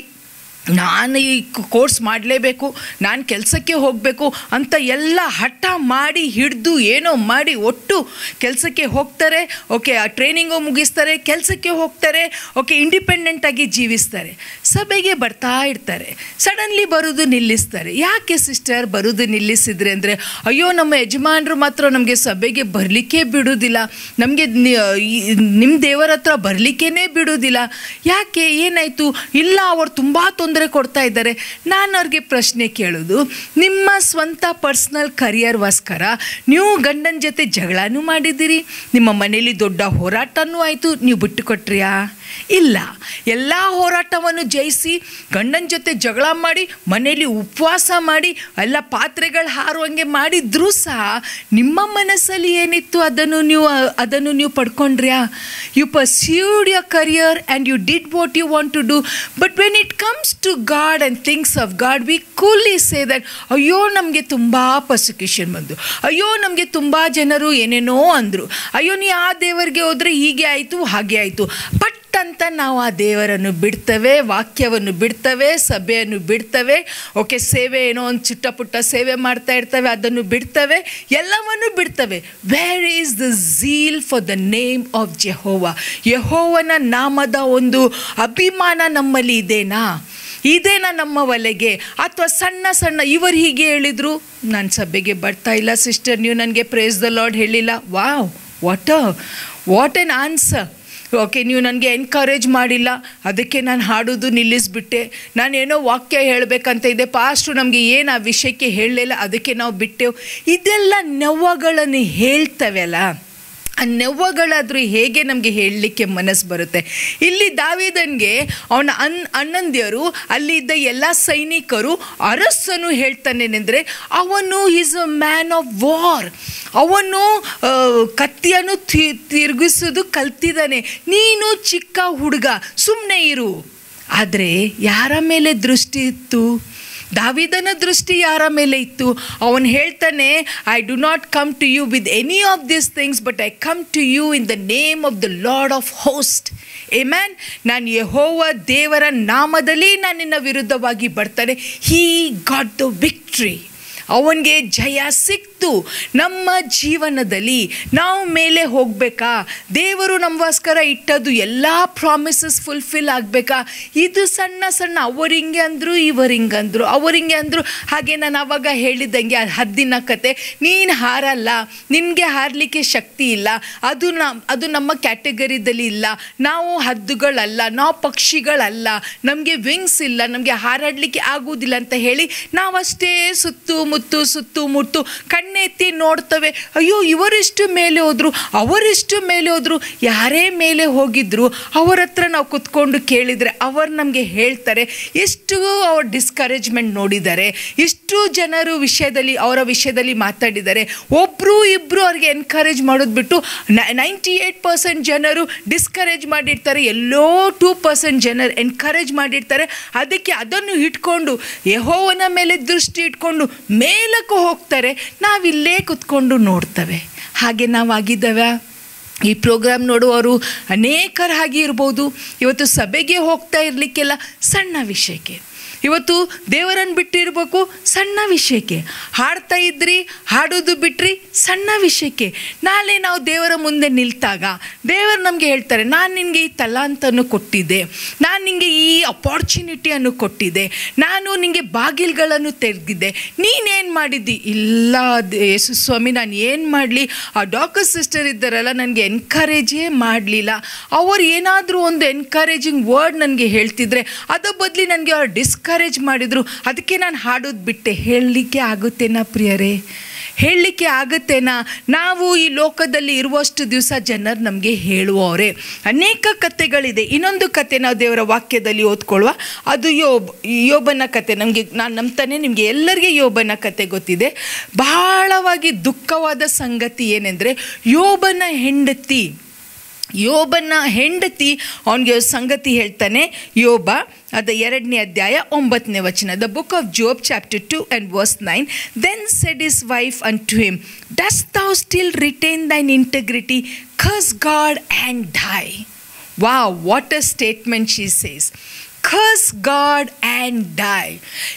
ನಾನು ಈ ಕೋರ್ಸ್ ಮಾಡಲೇಬೇಕು, ನಾನು ಕೆಲಸಕ್ಕೆ ಹೋಗಬೇಕು ಅಂತ ಎಲ್ಲ ಹಠ ಮಾಡಿ ಹಿಡಿದು ಏನೋ ಮಾಡಿ ಒಟ್ಟು ಕೆಲಸಕ್ಕೆ ಹೋಗ್ತಾರೆ. ಓಕೆ, ಆ ಟ್ರೈನಿಂಗು ಮುಗಿಸ್ತಾರೆ, ಕೆಲಸಕ್ಕೆ ಹೋಗ್ತಾರೆ, ಓಕೆ, ಇಂಡಿಪೆಂಡೆಂಟಾಗಿ ಜೀವಿಸ್ತಾರೆ. ಸಭೆಗೆ ಬರ್ತಾ ಇರ್ತಾರೆ, ಸಡನ್ಲಿ ಬರೋದು ನಿಲ್ಲಿಸ್ತಾರೆ. ಯಾಕೆ ಸಿಸ್ಟರ್ ಬರೋದು ನಿಲ್ಲಿಸಿದ್ರೆ ಅಂದರೆ, ಅಯ್ಯೋ ನಮ್ಮ ಯಜಮಾನರು ಮಾತ್ರ ನಮಗೆ ಸಭೆಗೆ ಬರಲಿಕ್ಕೆ ಬಿಡೋದಿಲ್ಲ, ನಮಗೆ ನಿಮ್ಮ ದೇವರ ಹತ್ರ ಬರಲಿಕ್ಕೇ ಬಿಡೋದಿಲ್ಲ. ಯಾಕೆ, ಏನಾಯಿತು? ಇಲ್ಲ, ಅವ್ರು ತುಂಬ ತೊಂದರೆ ಕೊಡ್ತಾ ಇದ್ದಾರೆ. ನಾನು ಅವ್ರಿಗೆ ಪ್ರಶ್ನೆ ಕೇಳೋದು, ನಿಮ್ಮ ಸ್ವಂತ ಪರ್ಸ್ನಲ್ ಕರಿಯರ್ಗೋಸ್ಕರ ನೀವು ಗಂಡನ ಜೊತೆ ಜಗಳನೂ ಮಾಡಿದ್ದೀರಿ, ನಿಮ್ಮ ಮನೇಲಿ ದೊಡ್ಡ ಹೋರಾಟನೂ ಆಯಿತು, ನೀವು ಬಿಟ್ಟು ಕೊಟ್ರಿಯಾ? ಇಲ್ಲ. ಎಲ್ಲ ಹೋರಾಟವನ್ನು ಜಯಿಸಿ ಗಂಡನ ಜೊತೆ ಜಗಳ ಮಾಡಿ ಮನೇಲಿ ಉಪವಾಸ ಮಾಡಿ ಎಲ್ಲ ಪಾತ್ರೆಗಳು ಹಾರುವಂಗೆ ಮಾಡಿದ್ರೂ ಸಹ ನಿಮ್ಮ ಮನಸ್ಸಲ್ಲಿ ಏನಿತ್ತು ಅದನ್ನು ನೀವು ಅದನ್ನು ನೀವು ಪಡ್ಕೊಂಡ್ರ್ಯಾ? You pursued your career and you did what you want to do. But when it comes to God and things of God, we coolly say that ಅಯ್ಯೋ ನಮಗೆ ತುಂಬ ಪರ್ಸಿಕ್ಯೂಷನ್ ಬಂದು, ಅಯ್ಯೋ ನಮಗೆ ತುಂಬ ಜನರು ಏನೇನೋ ಅಂದರು, ಅಯ್ಯೋ ನೀ ಆ ದೇವರಿಗೆ ಹೋದರೆ ಹೀಗೆ ಆಯಿತು ಹಾಗೆ ಆಯಿತು. ಬಟ್ ಅಂತ ನಾವು ಆ ದೇವರನ್ನು ಬಿಡ್ತೇವೆ, ವಾಕ್ಯವನ್ನು ಬಿಡ್ತೇವೆ, ಸಭೆಯನ್ನು ಬಿಡ್ತೇವೆ. ಓಕೆ, ಸೇವೆ ಏನೋ ಒಂದು ಚಿಟ್ಟ ಪುಟ್ಟ ಸೇವೆ ಮಾಡ್ತಾ ಇರ್ತವೆ, ಅದನ್ನು ಬಿಡ್ತೇವೆ, ಎಲ್ಲವನ್ನು ಬಿಡ್ತೇವೆ. Where is the zeal for the name of Jehovah? ಯೆಹೋವನ ನಾಮದ ಒಂದು ಅಭಿಮಾನ ನಮ್ಮಲ್ಲಿ ಇದೆನಾ? ಇದೇನಾ ನಮ್ಮ ಒಲೆಗೆ? ಅಥವಾ ಸಣ್ಣ ಸಣ್ಣ ಇವರು ಹೀಗೆ ಹೇಳಿದರು, ನಾನು ಸಭೆಗೆ ಬರ್ತಾ ಇಲ್ಲ ಸಿಸ್ಟರ್, ನೀವು ನನಗೆ ಪ್ರೇಸ್ ದ ಲಾರ್ಡ್ ಹೇಳಿಲ್ಲ. Wow, what a what an answer. Okay, ನೀವು ನನಗೆ ಎನ್ಕರೇಜ್ ಮಾಡಿಲ್ಲ, ಅದಕ್ಕೆ ನಾನು ಹಾಡೋದು ನಿಲ್ಲಿಸ್ಬಿಟ್ಟೆ. ನಾನೇನೋ ವಾಕ್ಯ ಹೇಳಬೇಕಂತ ಇದೆ, ಪಾಸ್ಟು ನಮಗೆ ಏನು ಆ ವಿಷಯಕ್ಕೆ ಹೇಳಲಿಲ್ಲ, ಅದಕ್ಕೆ ನಾವು ಬಿಟ್ಟೆವು. ಇದೆಲ್ಲ ನೆವ್ವಗಳನ್ನು ಹೇಳ್ತವೆ ಅಲ್ಲ. ಆ ನೆವ್ವಗಳಾದರೂ ಹೇಗೆ ನಮಗೆ ಹೇಳಲಿಕ್ಕೆ ಮನಸ್ಸು ಬರುತ್ತೆ? ಇಲ್ಲಿ ದಾವೀದನಿಗೆ ಅವನ ಅನ್ ಅಣ್ಣಂದಿಯರು ಅಲ್ಲಿದ್ದ ಎಲ್ಲ ಸೈನಿಕರು ಅರಸನು ಹೇಳ್ತಾನೇನೆಂದರೆ, ಅವನು is a man of war, ಅವನು ಕತ್ತಿಯನ್ನು ತಿರುಗಿಸೋದು ಕಲ್ತಿದ್ದಾನೆ, ನೀನು ಚಿಕ್ಕ ಹುಡುಗ, ಸುಮ್ಮನೆ ಇರು. ಆದರೆ ಯಾರ ಮೇಲೆ ದೃಷ್ಟಿ ಇತ್ತು? ದಾವೀದನ ದೃಷ್ಟಿ ಯಾರ ಮೇಲೆ ಇತ್ತು? ಅವನು ಹೇಳ್ತಾನೆ, I do not come to you with any of these things, but I come to you in the name of the lord of host. Amen. ನಾನು ಯೆಹೋವ ದೇವರ ನಾಮದಲ್ಲಿ ನಾನು ನಿನ್ನ ವಿರುದ್ಧವಾಗಿ ಬರ್ತಾನೆ. He got the victory. ಅವನಿಗೆ ಜಯ ಸಿಕ್ತು. ನಮ್ಮ ಜೀವನದಲ್ಲಿ ನಾವು ಮೇಲೆ ಹೋಗಬೇಕಾ? ದೇವರು ನಮಗೋಸ್ಕರ ಇಟ್ಟದ್ದು ಎಲ್ಲ ಪ್ರಾಮಿಸಸ್ ಫುಲ್ಫಿಲ್ ಆಗಬೇಕಾ? ಇದು ಸಣ್ಣ ಸಣ್ಣ ಅವರಿಂಗೆ ಅಂದರು, ಇವರಿಂಗೆ ಅಂದರು, ಅವರಿಂಗೆ ಅಂದರು. ಹಾಗೆ ನಾನು ಆವಾಗ ಹೇಳಿದ್ದಂಗೆ ಅದು ಹದ್ದಿನ ಕತೆ, ನೀನು ಹಾರಲ್ಲ, ನಿನಗೆ ಹಾರಲಿಕ್ಕೆ ಶಕ್ತಿ ಇಲ್ಲ, ಅದು ನ ಅದು ನಮ್ಮ ಕ್ಯಾಟಗರಿದಲ್ಲಿ ಇಲ್ಲ, ನಾವು ಹದ್ದುಗಳಲ್ಲ, ನಾವು ಪಕ್ಷಿಗಳಲ್ಲ, ನಮಗೆ ವಿಂಗ್ಸ್ ಇಲ್ಲ, ನಮಗೆ ಹಾರಾಡಲಿಕ್ಕೆ ಆಗುವುದಿಲ್ಲ ಅಂತ ಹೇಳಿ ನಾವಷ್ಟೇ ಸುತ್ತು ಮುತ್ತು ಸುತ್ತು ಮುತ್ತು ಕಣ್ಣೆತ್ತಿ ನೋಡ್ತವೆ. ಅಯ್ಯೋ ಇವರೆಷ್ಟು ಮೇಲೆ ಹೋದ್ರು, ಅವರೆಷ್ಟು ಮೇಲೆ ಹೋದ್ರು, ಯಾರೇ ಮೇಲೆ ಹೋಗಿದ್ರು ಅವರ ಹತ್ರ ನಾವು ಕುತ್ಕೊಂಡು ಕೇಳಿದರೆ ಅವರು ನಮಗೆ ಹೇಳ್ತಾರೆ ಎಷ್ಟು ಅವ್ರ ಡಿಸ್ಕರೇಜ್ಮೆಂಟ್ ನೋಡಿದ್ದಾರೆ, ಎಷ್ಟು ಜನರು ವಿಷಯದಲ್ಲಿ ಅವರ ವಿಷಯದಲ್ಲಿ ಮಾತಾಡಿದ್ದಾರೆ. ಒಬ್ಬರು ಇಬ್ಬರು ಅವ್ರಿಗೆ ಎನ್ಕರೇಜ್ ಮಾಡೋದು ಬಿಟ್ಟು ನೈಂಟಿ ಏಯ್ಟ್ ಪರ್ಸೆಂಟ್ ಜನರು ಡಿಸ್ಕರೇಜ್ ಮಾಡಿರ್ತಾರೆ, ಎಲ್ಲೋ ಟೂ ಪರ್ಸೆಂಟ್ ಜನರು ಎನ್ಕರೇಜ್ ಮಾಡಿರ್ತಾರೆ. ಅದಕ್ಕೆ ಅದನ್ನು ಇಟ್ಕೊಂಡು ಯೆಹೋವನ ಮೇಲೆ ದೃಷ್ಟಿ ಇಟ್ಕೊಂಡು ಮೇಲಕ್ಕೆ ಹೋಗ್ತಾರೆ, ನಾವಿಲ್ಲೇ ಕುತ್ಕೊಂಡು ನೋಡ್ತೇವೆ. ಹಾಗೆ ನಾವಾಗಿದ್ದೇವೆ. ಈ ಪ್ರೋಗ್ರಾಮ್ ನೋಡುವವರು ಅನೇಕರ ಹಾಗೆ ಇರ್ಬೋದು. ಇವತ್ತು ಸಭೆಗೆ ಹೋಗ್ತಾ ಇರಲಿಕ್ಕೆಲ್ಲ ಸಣ್ಣ ವಿಷಯಕ್ಕೆ, ಇವತ್ತು ದೇವರನ್ನು ಬಿಟ್ಟಿರಬೇಕು ಸಣ್ಣ ವಿಷಯಕ್ಕೆ, ಹಾಡ್ತಾ ಇದ್ರಿ ಹಾಡೋದು ಬಿಟ್ರಿ ಸಣ್ಣ ವಿಷಯಕ್ಕೆ. ನಾಳೆ ನಾವು ದೇವರ ಮುಂದೆ ನಿಲ್ತಾಗ ದೇವರು ನಮಗೆ ಹೇಳ್ತಾರೆ, ನಾನು ನಿನಗೆ ಈ ತಲಾಂತನ್ನು ಕೊಟ್ಟಿದ್ದೆ, ನಾನು ನಿನಗೆ ಈ ಅಪಾರ್ಚುನಿಟಿಯನ್ನು ಕೊಟ್ಟಿದ್ದೆ, ನಾನು ನಿನಗೆ ಬಾಗಿಲುಗಳನ್ನು ತೆರೆದಿದ್ದೆ, ನೀನೇನು ಮಾಡಿದ್ದಿ? ಇಲ್ಲ ಯೇಸು ಸ್ವಾಮಿ, ನಾನು ಏನು ಮಾಡಲಿ? ಆ ಡಾಕಸ್ ಸಿಸ್ಟರ್ ಇದ್ದಾರಲ್ಲ, ನನಗೆ ಎನ್ಕರೇಜೇ ಮಾಡಲಿಲ್ಲ. ಅವರು ಏನಾದರೂ ಒಂದು ಎನ್ಕರೇಜಿಂಗ್ ವರ್ಡ್ ನನಗೆ ಹೇಳ್ತಿದ್ರೆ ಅದರ ಬದಲಿ ನನಗೆ ಅವ್ರು ಡಿಸ್ಕರೇಜ್ ಮಾಡಿದರು, ಅದಕ್ಕೆ ನಾನು ಹಾಡೋದು ಬಿಟ್ಟೆ. ಹೇಳಲಿಕ್ಕೆ ಆಗುತ್ತೇನಾ ಪ್ರಿಯರೇ? ಹೇಳಲಿಕ್ಕೆ ಆಗುತ್ತೇನಾ? ನಾವು ಈ ಲೋಕದಲ್ಲಿ ಇರುವಷ್ಟು ದಿವಸ ಜನರು ನಮಗೆ ಹೇಳುವವರೇ. ಅನೇಕ ಕಥೆಗಳಿದೆ. ಇನ್ನೊಂದು ಕತೆ ನಾವು ದೇವರ ವಾಕ್ಯದಲ್ಲಿ ಓದ್ಕೊಳ್ಳುವ, ಅದು ಯೋಬ್ ಯೋಬನ ಕತೆ. ನಮಗೆ ನಾನು ನಂಬ್ತಾನೆ ನಿಮಗೆ ಎಲ್ಲರಿಗೆ ಯೋಬನ ಕತೆ ಗೊತ್ತಿದೆ. ಬಹಳವಾಗಿ ದುಃಖವಾದ ಸಂಗತಿ ಏನೆಂದರೆ, ಯೋಬನ ಹೆಂಡತಿ ಯೋಬನ ಹೆಂಡತಿ ಅವನಿಗೆ ಸಂಗತಿ ಹೇಳ್ತಾನೆ. ಯೋಬ ಅದ ಎರಡನೇ ಅಧ್ಯಾಯ ಒಂಬತ್ತನೇ ವಚನ. The book of Job chapter two and verse nine. Then said his wife unto him, dost thou still retain thine integrity? Curse God and die. Wow, what a statement she says. Curse God and die.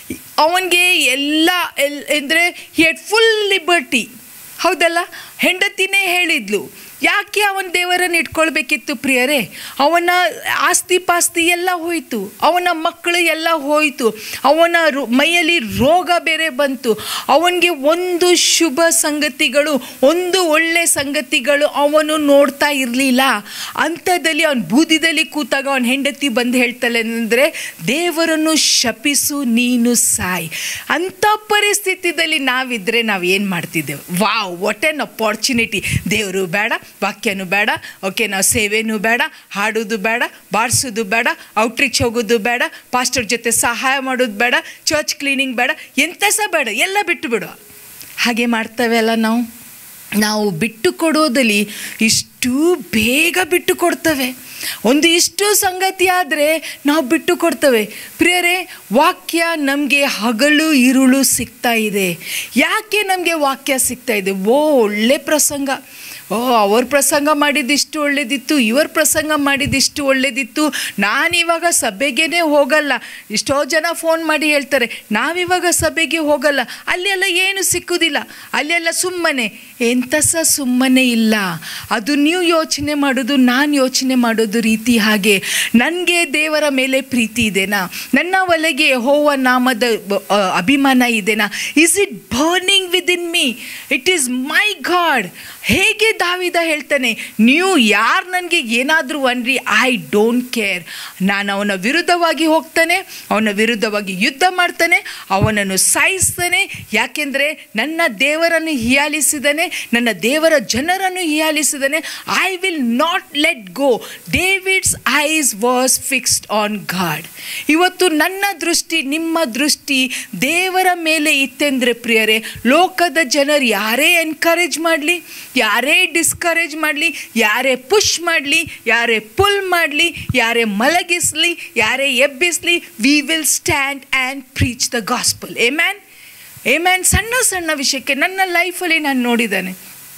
ಅವನಿಗೆ ಎಲ್ಲ L ಅಂದರೆ he had full liberty. ಹೌದಲ್ಲ? ಹೆಂಡತಿನೇ ಹೇಳಿದ್ಲು. ಯಾಕೆ ಅವನ ದೇವರನ್ನು ಇಟ್ಕೊಳ್ಬೇಕಿತ್ತು ಪ್ರಿಯರೇ? ಅವನ ಆಸ್ತಿ ಪಾಸ್ತಿ ಎಲ್ಲ ಹೋಯಿತು, ಅವನ ಮಕ್ಕಳು ಎಲ್ಲ ಹೋಯಿತು, ಅವನ ಮೈಯಲ್ಲಿ ರೋಗ ಬೇರೆ ಬಂತು. ಅವನಿಗೆ ಒಂದು ಶುಭ ಸಂಗತಿಗಳು, ಒಂದು ಒಳ್ಳೆ ಸಂಗತಿಗಳು ಅವನು ನೋಡ್ತಾ ಇರಲಿಲ್ಲ. ಅಂಥದ್ದಲ್ಲಿ ಅವನ ಬೂದಿದಲ್ಲಿ ಕೂತಾಗ ಅವನ ಹೆಂಡತಿ ಬಂದು ಹೇಳ್ತಾಳೆ ಅಂದರೆ, ದೇವರನ್ನು ಶಪಿಸು, ನೀನು ಸಾಯ್. ಅಂಥ ಪರಿಸ್ಥಿತಿಯಲ್ಲಿ ನಾವಿದ್ದರೆ ನಾವು ಏನು ಮಾಡ್ತಿದ್ದೆವು? Wow, what an opportunity. ದೇವರು ಬೇಡ, ವಾಕ್ಯನೂ ಬೇಡ, ಓಕೆ ನಾವು ಸೇವೆನೂ ಬೇಡ, ಹಾಡೋದು ಬೇಡ, ಬಾರಿಸೋದು ಬೇಡ, ಔಟ್ರೀಚ್ ಹೋಗೋದು ಬೇಡ, ಪಾಸ್ಟರ್ ಜೊತೆ ಸಹಾಯ ಮಾಡೋದು ಬೇಡ, ಚರ್ಚ್ ಕ್ಲೀನಿಂಗ್ ಬೇಡ, ಎಂಥ ಸಹ ಬೇಡ, ಎಲ್ಲ ಬಿಟ್ಟು ಬಿಡುವ. ಹಾಗೆ ಮಾಡ್ತೇವೆ ಅಲ್ಲ ನಾವು. ನಾವು ಬಿಟ್ಟು ಕೊಡೋದಲ್ಲಿ ಇಷ್ಟು ಬೇಗ ಬಿಟ್ಟು ಕೊಡ್ತೇವೆ. ಒಂದು ಇಷ್ಟು ಸಂಗತಿ ಆದರೆ ನಾವು ಬಿಟ್ಟು ಕೊಡ್ತೇವೆ. ಪ್ರಿಯರೇ, ವಾಕ್ಯ ನಮಗೆ ಹಗಲು ಇರುಳು ಸಿಗ್ತಾ ಇದೆ. ಯಾಕೆ ನಮಗೆ ವಾಕ್ಯ ಸಿಗ್ತಾ ಇದೆ? ಓ, ಒಳ್ಳೆ ಪ್ರಸಂಗ, ಓ ಅವ್ರ ಪ್ರಸಂಗ ಮಾಡಿದ್ದಿಷ್ಟು ಒಳ್ಳೇದಿತ್ತು, ಇವರ ಪ್ರಸಂಗ ಮಾಡಿದ್ದಿಷ್ಟು ಒಳ್ಳೇದಿತ್ತು, ನಾನಿವಾಗ ಸಭೆಗೇ ಹೋಗಲ್ಲ. ಎಷ್ಟೋ ಜನ ಫೋನ್ ಮಾಡಿ ಹೇಳ್ತಾರೆ, ನಾವಿವಾಗ ಸಭೆಗೆ ಹೋಗಲ್ಲ, ಅಲ್ಲೆಲ್ಲ ಏನು ಸಿಕ್ಕುವುದಿಲ್ಲ, ಅಲ್ಲೆಲ್ಲ ಸುಮ್ಮನೆ. ಎಂಥ ಸಹ ಸುಮ್ಮನೆ ಇಲ್ಲ. ಅದು ನೀವು ಯೋಚನೆ ಮಾಡೋದು, ನಾನು ಯೋಚನೆ ಮಾಡೋದು ರೀತಿ ಹಾಗೆ. ನನಗೆ ದೇವರ ಮೇಲೆ ಪ್ರೀತಿ ಇದೆನಾ? ನನ್ನ ಒಳಗೆ ಯೆಹೋವ ನಾಮದ ಅಭಿಮಾನ ಇದೆನಾ? Is it burning within me? It is my God. ಹೇಗೆ ದಾವಿದ ಹೇಳ್ತಾನೆ, ನೀವು ಯಾರು ನನಗೆ ಏನಾದರೂ ಅನ್ರಿ, ಐ ಡೋಂಟ್ ಕೇರ್. ನಾನು ಅವನ ವಿರುದ್ಧವಾಗಿ ಹೋಗ್ತಾನೆ, ಅವನ ವಿರುದ್ಧವಾಗಿ ಯುದ್ಧ ಮಾಡ್ತಾನೆ, ಅವನನ್ನು ಸಾಯಿಸ್ತಾನೆ. ಯಾಕೆಂದರೆ ನನ್ನ ದೇವರನ್ನು ಹೀಯಾಲಿಸಿದಾನೆ, ನನ್ನ ದೇವರ ಜನರನ್ನು ಹೀಯಾಲಿಸಿದಾನೆ. I will not let go. David's eyes was fixed on God. ಇವತ್ತು ನನ್ನ ದೃಷ್ಟಿ, ನಿಮ್ಮ ದೃಷ್ಟಿ ದೇವರ ಮೇಲೆ ಇತ್ತೆಂದರೆ ಪ್ರಿಯರೇ, ಲೋಕದ ಜನರು ಯಾರೇ ಎನ್ಕರೇಜ್ ಮಾಡಲಿ, ಯಾರೇ ಡಿಸ್ಕರೇಜ್ ಮಾಡಲಿ, ಯಾರೇ ಪುಷ್ ಮಾಡಲಿ, ಯಾರೇ ಪುಲ್ ಮಾಡಲಿ, ಯಾರೇ ಮಲಗಿಸಲಿ, ಯಾರೇ ಎಬ್ಬಿಸಲಿ, we will stand and preach the gospel. Amen, amen. ಸಣ್ಣ ಸಣ್ಣ ವಿಷಯಕ್ಕೆ ನನ್ನ ಲೈಫಲ್ಲಿ ನಾನು ನೋಡಿದ್ದಾನೆ.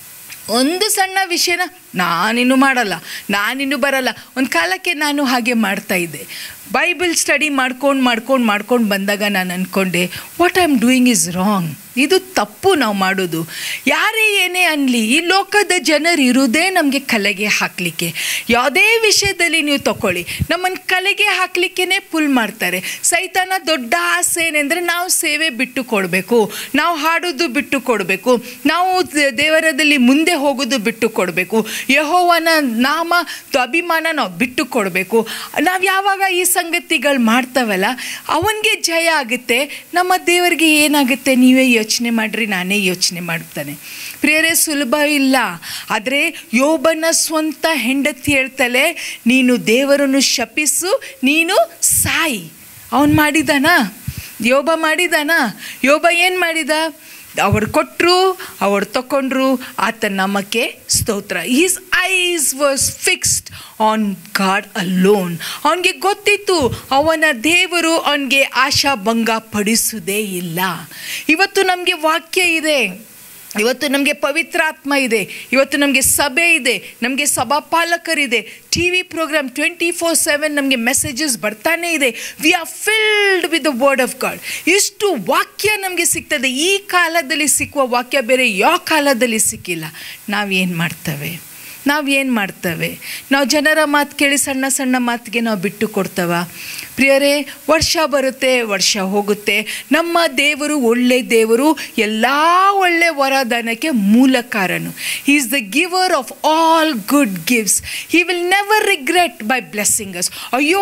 ಒಂದು ಸಣ್ಣ ವಿಷಯನ ನಾನಿನ್ನು ಮಾಡಲ್ಲ, ನಾನಿನ್ನು ಬರಲ್ಲ. ಒಂದು ಕಾಲಕ್ಕೆ ನಾನು ಹಾಗೆ ಮಾಡ್ತಾಯಿದ್ದೆ. ಬೈಬಲ್ ಸ್ಟಡಿ ಮಾಡ್ಕೊಂಡು ಮಾಡ್ಕೊಂಡು ಮಾಡ್ಕೊಂಡು ಬಂದಾಗ ನಾನು ಅಂದ್ಕೊಂಡೆ, what I am doing is wrong. ಇದು ತಪ್ಪು ನಾವು ಮಾಡೋದು. ಯಾರೇ ಏನೇ ಅನ್ನಲಿ, ಈ ಲೋಕದ ಜನರು ಇರೋದೇ ನಮಗೆ ಕಲೆಗೆ ಹಾಕಲಿಕ್ಕೆ. ಯಾವುದೇ ವಿಷಯದಲ್ಲಿ ನೀವು ತಗೊಳ್ಳಿ, ನಮ್ಮನ್ನು ಕಲೆಗೆ ಹಾಕಲಿಕ್ಕೇ ಪುಲ್ ಮಾಡ್ತಾರೆ. ಸೈತಾನ ದೊಡ್ಡ ಆಸೆ ಏನೆಂದರೆ ನಾವು ಸೇವೆ ಬಿಟ್ಟು ಕೊಡಬೇಕು, ನಾವು ಹಾಡೋದು ಬಿಟ್ಟು ಕೊಡಬೇಕು, ನಾವು ದೇವರದಲ್ಲಿ ಮುಂದೆ ಹೋಗೋದು ಬಿಟ್ಟು ಕೊಡಬೇಕು, ಯೆಹೋವನ ನಾಮ ಅಭಿಮಾನ ನಾವು ಬಿಟ್ಟು ಕೊಡಬೇಕು. ನಾವು ಯಾವಾಗ ಈ ಸಂಗತಿಗಳು ಮಾಡ್ತಾವಲ್ಲ, ಅವನಿಗೆ ಜಯ ಆಗುತ್ತೆ. ನಮ್ಮ ದೇವರಿಗೆ ಏನಾಗುತ್ತೆ ನೀವೇ ಯೋಚನೆ ಮಾಡಿರಿ, ನಾನೇ ಯೋಚನೆ ಮಾಡ್ತಾನೆ. ಪ್ರಿಯರೇ, ಸುಲಭ ಇಲ್ಲ. ಆದರೆ ಯೋಬನ ಸ್ವಂತ ಹೆಂಡತಿ ಹೇಳ್ತಾಳೆ, ನೀನು ದೇವರನ್ನು ಶಪಿಸು, ನೀನು ಸಾಯಿ. ಅವನು ಮಾಡಿದಾನಾ? ಯೋಬ ಮಾಡಿದಾನಾ? ಯೋಬ ಏನು ಮಾಡಿದ? ಅವ್ರು ಕೊಟ್ಟರು, ಅವ್ರು ತಗೊಂಡ್ರು, ಆತನ ನಾಮಕ್ಕೆ ಸ್ತೋತ್ರ. His eyes was fixed on God alone. ಅವನಿಗೆ ಗೊತ್ತಿತ್ತು ಅವನ ದೇವರು ಅವನಿಗೆ ಆಶಾಭಂಗ ಪಡಿಸುವುದೇ ಇಲ್ಲ. ಇವತ್ತು ನಮಗೆ ವಾಕ್ಯ ಇದೆ, ಇವತ್ತು ನಮಗೆ ಪವಿತ್ರಾತ್ಮ ಇದೆ, ಇವತ್ತು ನಮಗೆ ಸಭೆ ಇದೆ, ನಮಗೆ ಸಭಾಪಾಲಕರಿದೆ, T V program twenty four seven ನಮಗೆ ಮೆಸೇಜಸ್ ಬರ್ತಾನೆ ಇದೆ. We are filled with the word of God. ಇಷ್ಟು ವಾಕ್ಯ ನಮಗೆ ಸಿಗ್ತದೆ. ಈ ಕಾಲದಲ್ಲಿ ಸಿಕ್ಕುವ ವಾಕ್ಯ ಬೇರೆ ಯಾವ ಕಾಲದಲ್ಲಿ ಸಿಕ್ಕಿಲ್ಲ. ನಾವೇನು ಮಾಡ್ತೇವೆ? ನಾವೇನು ಮಾಡ್ತೇವೆ? ನಾವು ಜನರ ಮಾತು ಕೇಳಿ ಸಣ್ಣ ಸಣ್ಣ ಮಾತಿಗೆ ನಾವು ಬಿಟ್ಟು ಕೊಡ್ತೇವ? ಪ್ರಿಯರೇ, ವರ್ಷ ಬರುತ್ತೆ, ವರ್ಷ ಹೋಗುತ್ತೆ. ನಮ್ಮ ದೇವರು ಒಳ್ಳೆ ದೇವರು, ಎಲ್ಲ ಒಳ್ಳೆ ವರದಾನಕ್ಕೆ ಮೂಲ ಕಾರಣ. He is the giver of all good gifts. He will never regret by blessing us. ಅಯ್ಯೋ,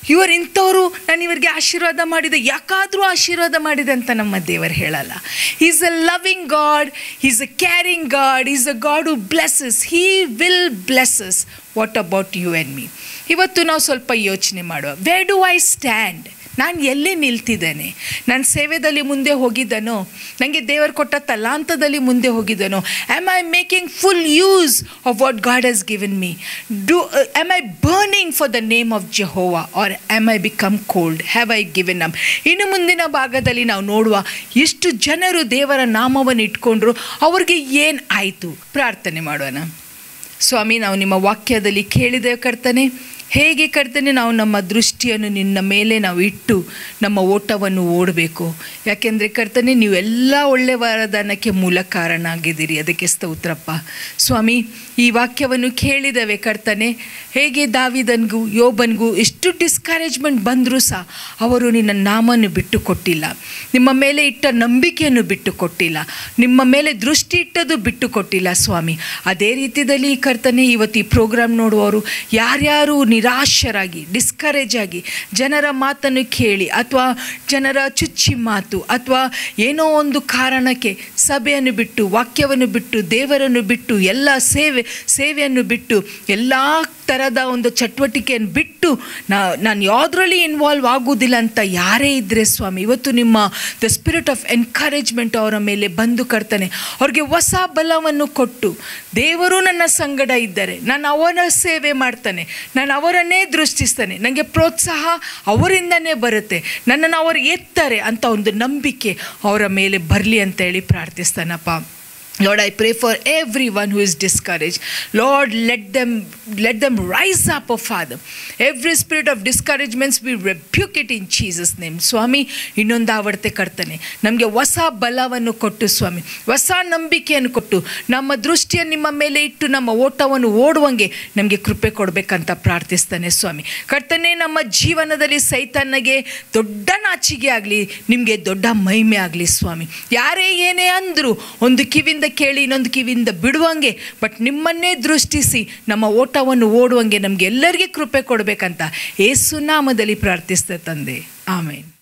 ಇವರು ಇಂಥವರು ನಾನು ಇವರಿಗೆ ಆಶೀರ್ವಾದ ಮಾಡಿದೆ, ಯಾಕಾದರೂ ಆಶೀರ್ವಾದ ಮಾಡಿದೆ ಅಂತ ನಮ್ಮ ದೇವರು ಹೇಳಲ್ಲ. Is a loving God, is a caring God, is a God who blesses, he will blesses. What about you and me? ಇವತ್ತು ನಾವು ಸ್ವಲ್ಪ ಯೋಚನೆ ಮಾಡುವ, ವೇರ್ ಡು ಐ ಸ್ಟ್ಯಾಂಡ್? ನಾನು ಎಲ್ಲಿ ನಿಲ್ತಿದ್ದೇನೆ? ನಾನು ಸೇವೆಯಲ್ಲಿ ಮುಂದೆ ಹೋಗಿದ್ದನೋ? ನನಗೆ ದೇವರು ಕೊಟ್ಟ ತಲಾಂತದಲ್ಲಿ ಮುಂದೆ ಹೋಗಿದ್ದನೋ? Am I making full use of what God has given me? Do am I burning for the name of Jehovah or am I become cold? Have I given up? ಇನ್ನು ಮುಂದಿನ ಭಾಗದಲ್ಲಿ ನಾವು ನೋಡುವ, ಎಷ್ಟು ಜನರು ದೇವರ ನಾಮವನ್ನು ಇಟ್ಕೊಂಡ್ರು, ಅವ್ರಿಗೆ ಏನು ಆಯಿತು? ಪ್ರಾರ್ಥನೆ ಮಾಡೋಣ. ಸ್ವಾಮಿ, ನಾವು ನಿಮ್ಮ ವಾಕ್ಯದಲ್ಲಿ ಕೇಳಿದೆ ಕರ್ತನೆ, ಹೇಗೆ ಕರ್ತನೆ ನಾವು ನಮ್ಮ ದೃಷ್ಟಿಯನ್ನು ನಿನ್ನ ಮೇಲೆ ನಾವು ಇಟ್ಟು ನಮ್ಮ ಓಟವನ್ನು ಓಡಬೇಕು. ಯಾಕೆಂದರೆ ಕರ್ತನೆ, ನೀವೆಲ್ಲ ಒಳ್ಳೆಯ ವರದಾನಕ್ಕೆ ಮೂಲ ಕಾರಣ ಆಗಿದ್ದೀರಿ. ಅದಕ್ಕೆ ಸ್ತೋತ್ರಪ್ಪ. ಸ್ವಾಮಿ, ಈ ವಾಕ್ಯವನ್ನು ಕೇಳಿದವೆ ಕರ್ತನೆ, ಹೇಗೆ ದಾವಿದನಿಗೂ ಯೋಬನಿಗೂ ಎಷ್ಟು ಡಿಸ್ಕರೇಜ್ಮೆಂಟ್ ಬಂದರೂ ಸಹ ಅವರು ನಿನ್ನ ನಾಮವನ್ನು ಬಿಟ್ಟು ಕೊಟ್ಟಿಲ್ಲ, ನಿಮ್ಮ ಮೇಲೆ ಇಟ್ಟ ನಂಬಿಕೆಯನ್ನು ಬಿಟ್ಟು ಕೊಟ್ಟಿಲ್ಲ, ನಿಮ್ಮ ಮೇಲೆ ದೃಷ್ಟಿ ಇಟ್ಟದು ಬಿಟ್ಟು ಕೊಟ್ಟಿಲ್ಲ ಸ್ವಾಮಿ. ಅದೇ ರೀತಿಯಲ್ಲಿ ಕರ್ತನೆ, ಇವತ್ತು ಈ ಪ್ರೋಗ್ರಾಮ್ ನೋಡುವವರು ಯಾರ್ಯಾರು ನಿರಾಶರಾಗಿ ಡಿಸ್ಕರೇಜ್ ಆಗಿ ಜನರ ಮಾತನ್ನು ಕೇಳಿ ಅಥವಾ ಜನರ ಚುಚ್ಚಿ ಮಾತು ಅಥವಾ ಏನೋ ಒಂದು ಕಾರಣಕ್ಕೆ ಸಭೆಯನ್ನು ಬಿಟ್ಟು, ವಾಕ್ಯವನ್ನು ಬಿಟ್ಟು, ದೇವರನ್ನು ಬಿಟ್ಟು, ಎಲ್ಲ ಸೇವೆ ಸೇವೆಯನ್ನು ಬಿಟ್ಟು, ಎಲ್ಲ ಥರದ ಒಂದು ಚಟುವಟಿಕೆಯನ್ನು ಬಿಟ್ಟು ನಾ ನಾನು ಯಾವುದರಲ್ಲಿ ಇನ್ವಾಲ್ವ್ ಆಗೋದಿಲ್ಲ ಅಂತ ಯಾರೇ ಇದ್ದರೆ ಸ್ವಾಮಿ, ಇವತ್ತು ನಿಮ್ಮ ದ ಸ್ಪಿರಿಟ್ ಆಫ್ ಎನ್ಕರೇಜ್ಮೆಂಟ್ ಅವರ ಮೇಲೆ ಬಂದು ಕರ್ತನೆ, ಅವ್ರಿಗೆ ಹೊಸ ಬಲವನ್ನು ಕೊಟ್ಟು, ದೇವರು ನನ್ನ ಸಂಗಡ ಇದ್ದಾರೆ, ನಾನು ಅವರ ಸೇವೆ ಮಾಡ್ತಾನೆ, ನಾನು ಅವರನ್ನೇ ದೃಷ್ಟಿಸ್ತಾನೆ, ನನಗೆ ಪ್ರೋತ್ಸಾಹ ಅವರಿಂದನೇ ಬರುತ್ತೆ, ನನ್ನನ್ನು ಅವರು ಎತ್ತಾರೆ ಅಂತ ಒಂದು ನಂಬಿಕೆ ಅವರ ಮೇಲೆ ಬರಲಿ ಅಂತ ಹೇಳಿ ಪ್ರಾರ್ಥಿಸ್ತಾನಪ್ಪ. Lord, I pray for everyone who is discouraged. Lord, let them let them rise up, oh Father. Every spirit of discouragement, we rebuke it in Jesus' name. ಸ್ವಾಮಿ, ಇನ್ನೊಂದು ಆವರ್ತೆ ಕರ್ತನೆ, ನಮಗೆ ಹೊಸ ಬಲವನ್ನು ಕೊಟ್ಟು ಸ್ವಾಮಿ, ಹೊಸ ನಂಬಿಕೆಯನ್ನು ಕೊಟ್ಟು, ನಮ್ಮ ದೃಷ್ಟಿಯನ್ನು ನಿಮ್ಮ ಮೇಲೆ ಇಟ್ಟು ನಮ್ಮ ಓಟವನ್ನು ಓಡುವಂಗೆ ನಮಗೆ ಕೃಪೆ ಕೊಡಬೇಕಂತ ಪ್ರಾರ್ಥಿಸ್ತಾನೆ ಸ್ವಾಮಿ. ಕರ್ತನೆ, ನಮ್ಮ ಜೀವನದಲ್ಲಿ ಸೈತಾನಗೆ ದೊಡ್ಡ ನಾಚಿಕೆ ಆಗಲಿ, ನಿಮಗೆ ದೊಡ್ಡ ಮಹಿಮೆ ಆಗಲಿ ಸ್ವಾಮಿ. ಯಾರೇ ಏನೇ ಅಂದರು ಒಂದು ಕಿವಿಂದ ಕೇಳಿ ಇನ್ನೊಂದು ಕಿವಿಯಿಂದ ಬಿಡುವಂಗೆ, ಬಟ್ ನಿಮ್ಮನ್ನೇ ದೃಷ್ಟಿಸಿ ನಮ್ಮ ಓಟವನ್ನು ಓಡುವಂಗೆ ನಮ್ಗೆ ಎಲ್ಲರಿಗೆ ಕೃಪೆ ಕೊಡಬೇಕಂತ ಯೇಸು ನಾಮದಲ್ಲಿ ಪ್ರಾರ್ಥಿಸ್ತೆ ತಂದೆ. ಆಮೇನ್.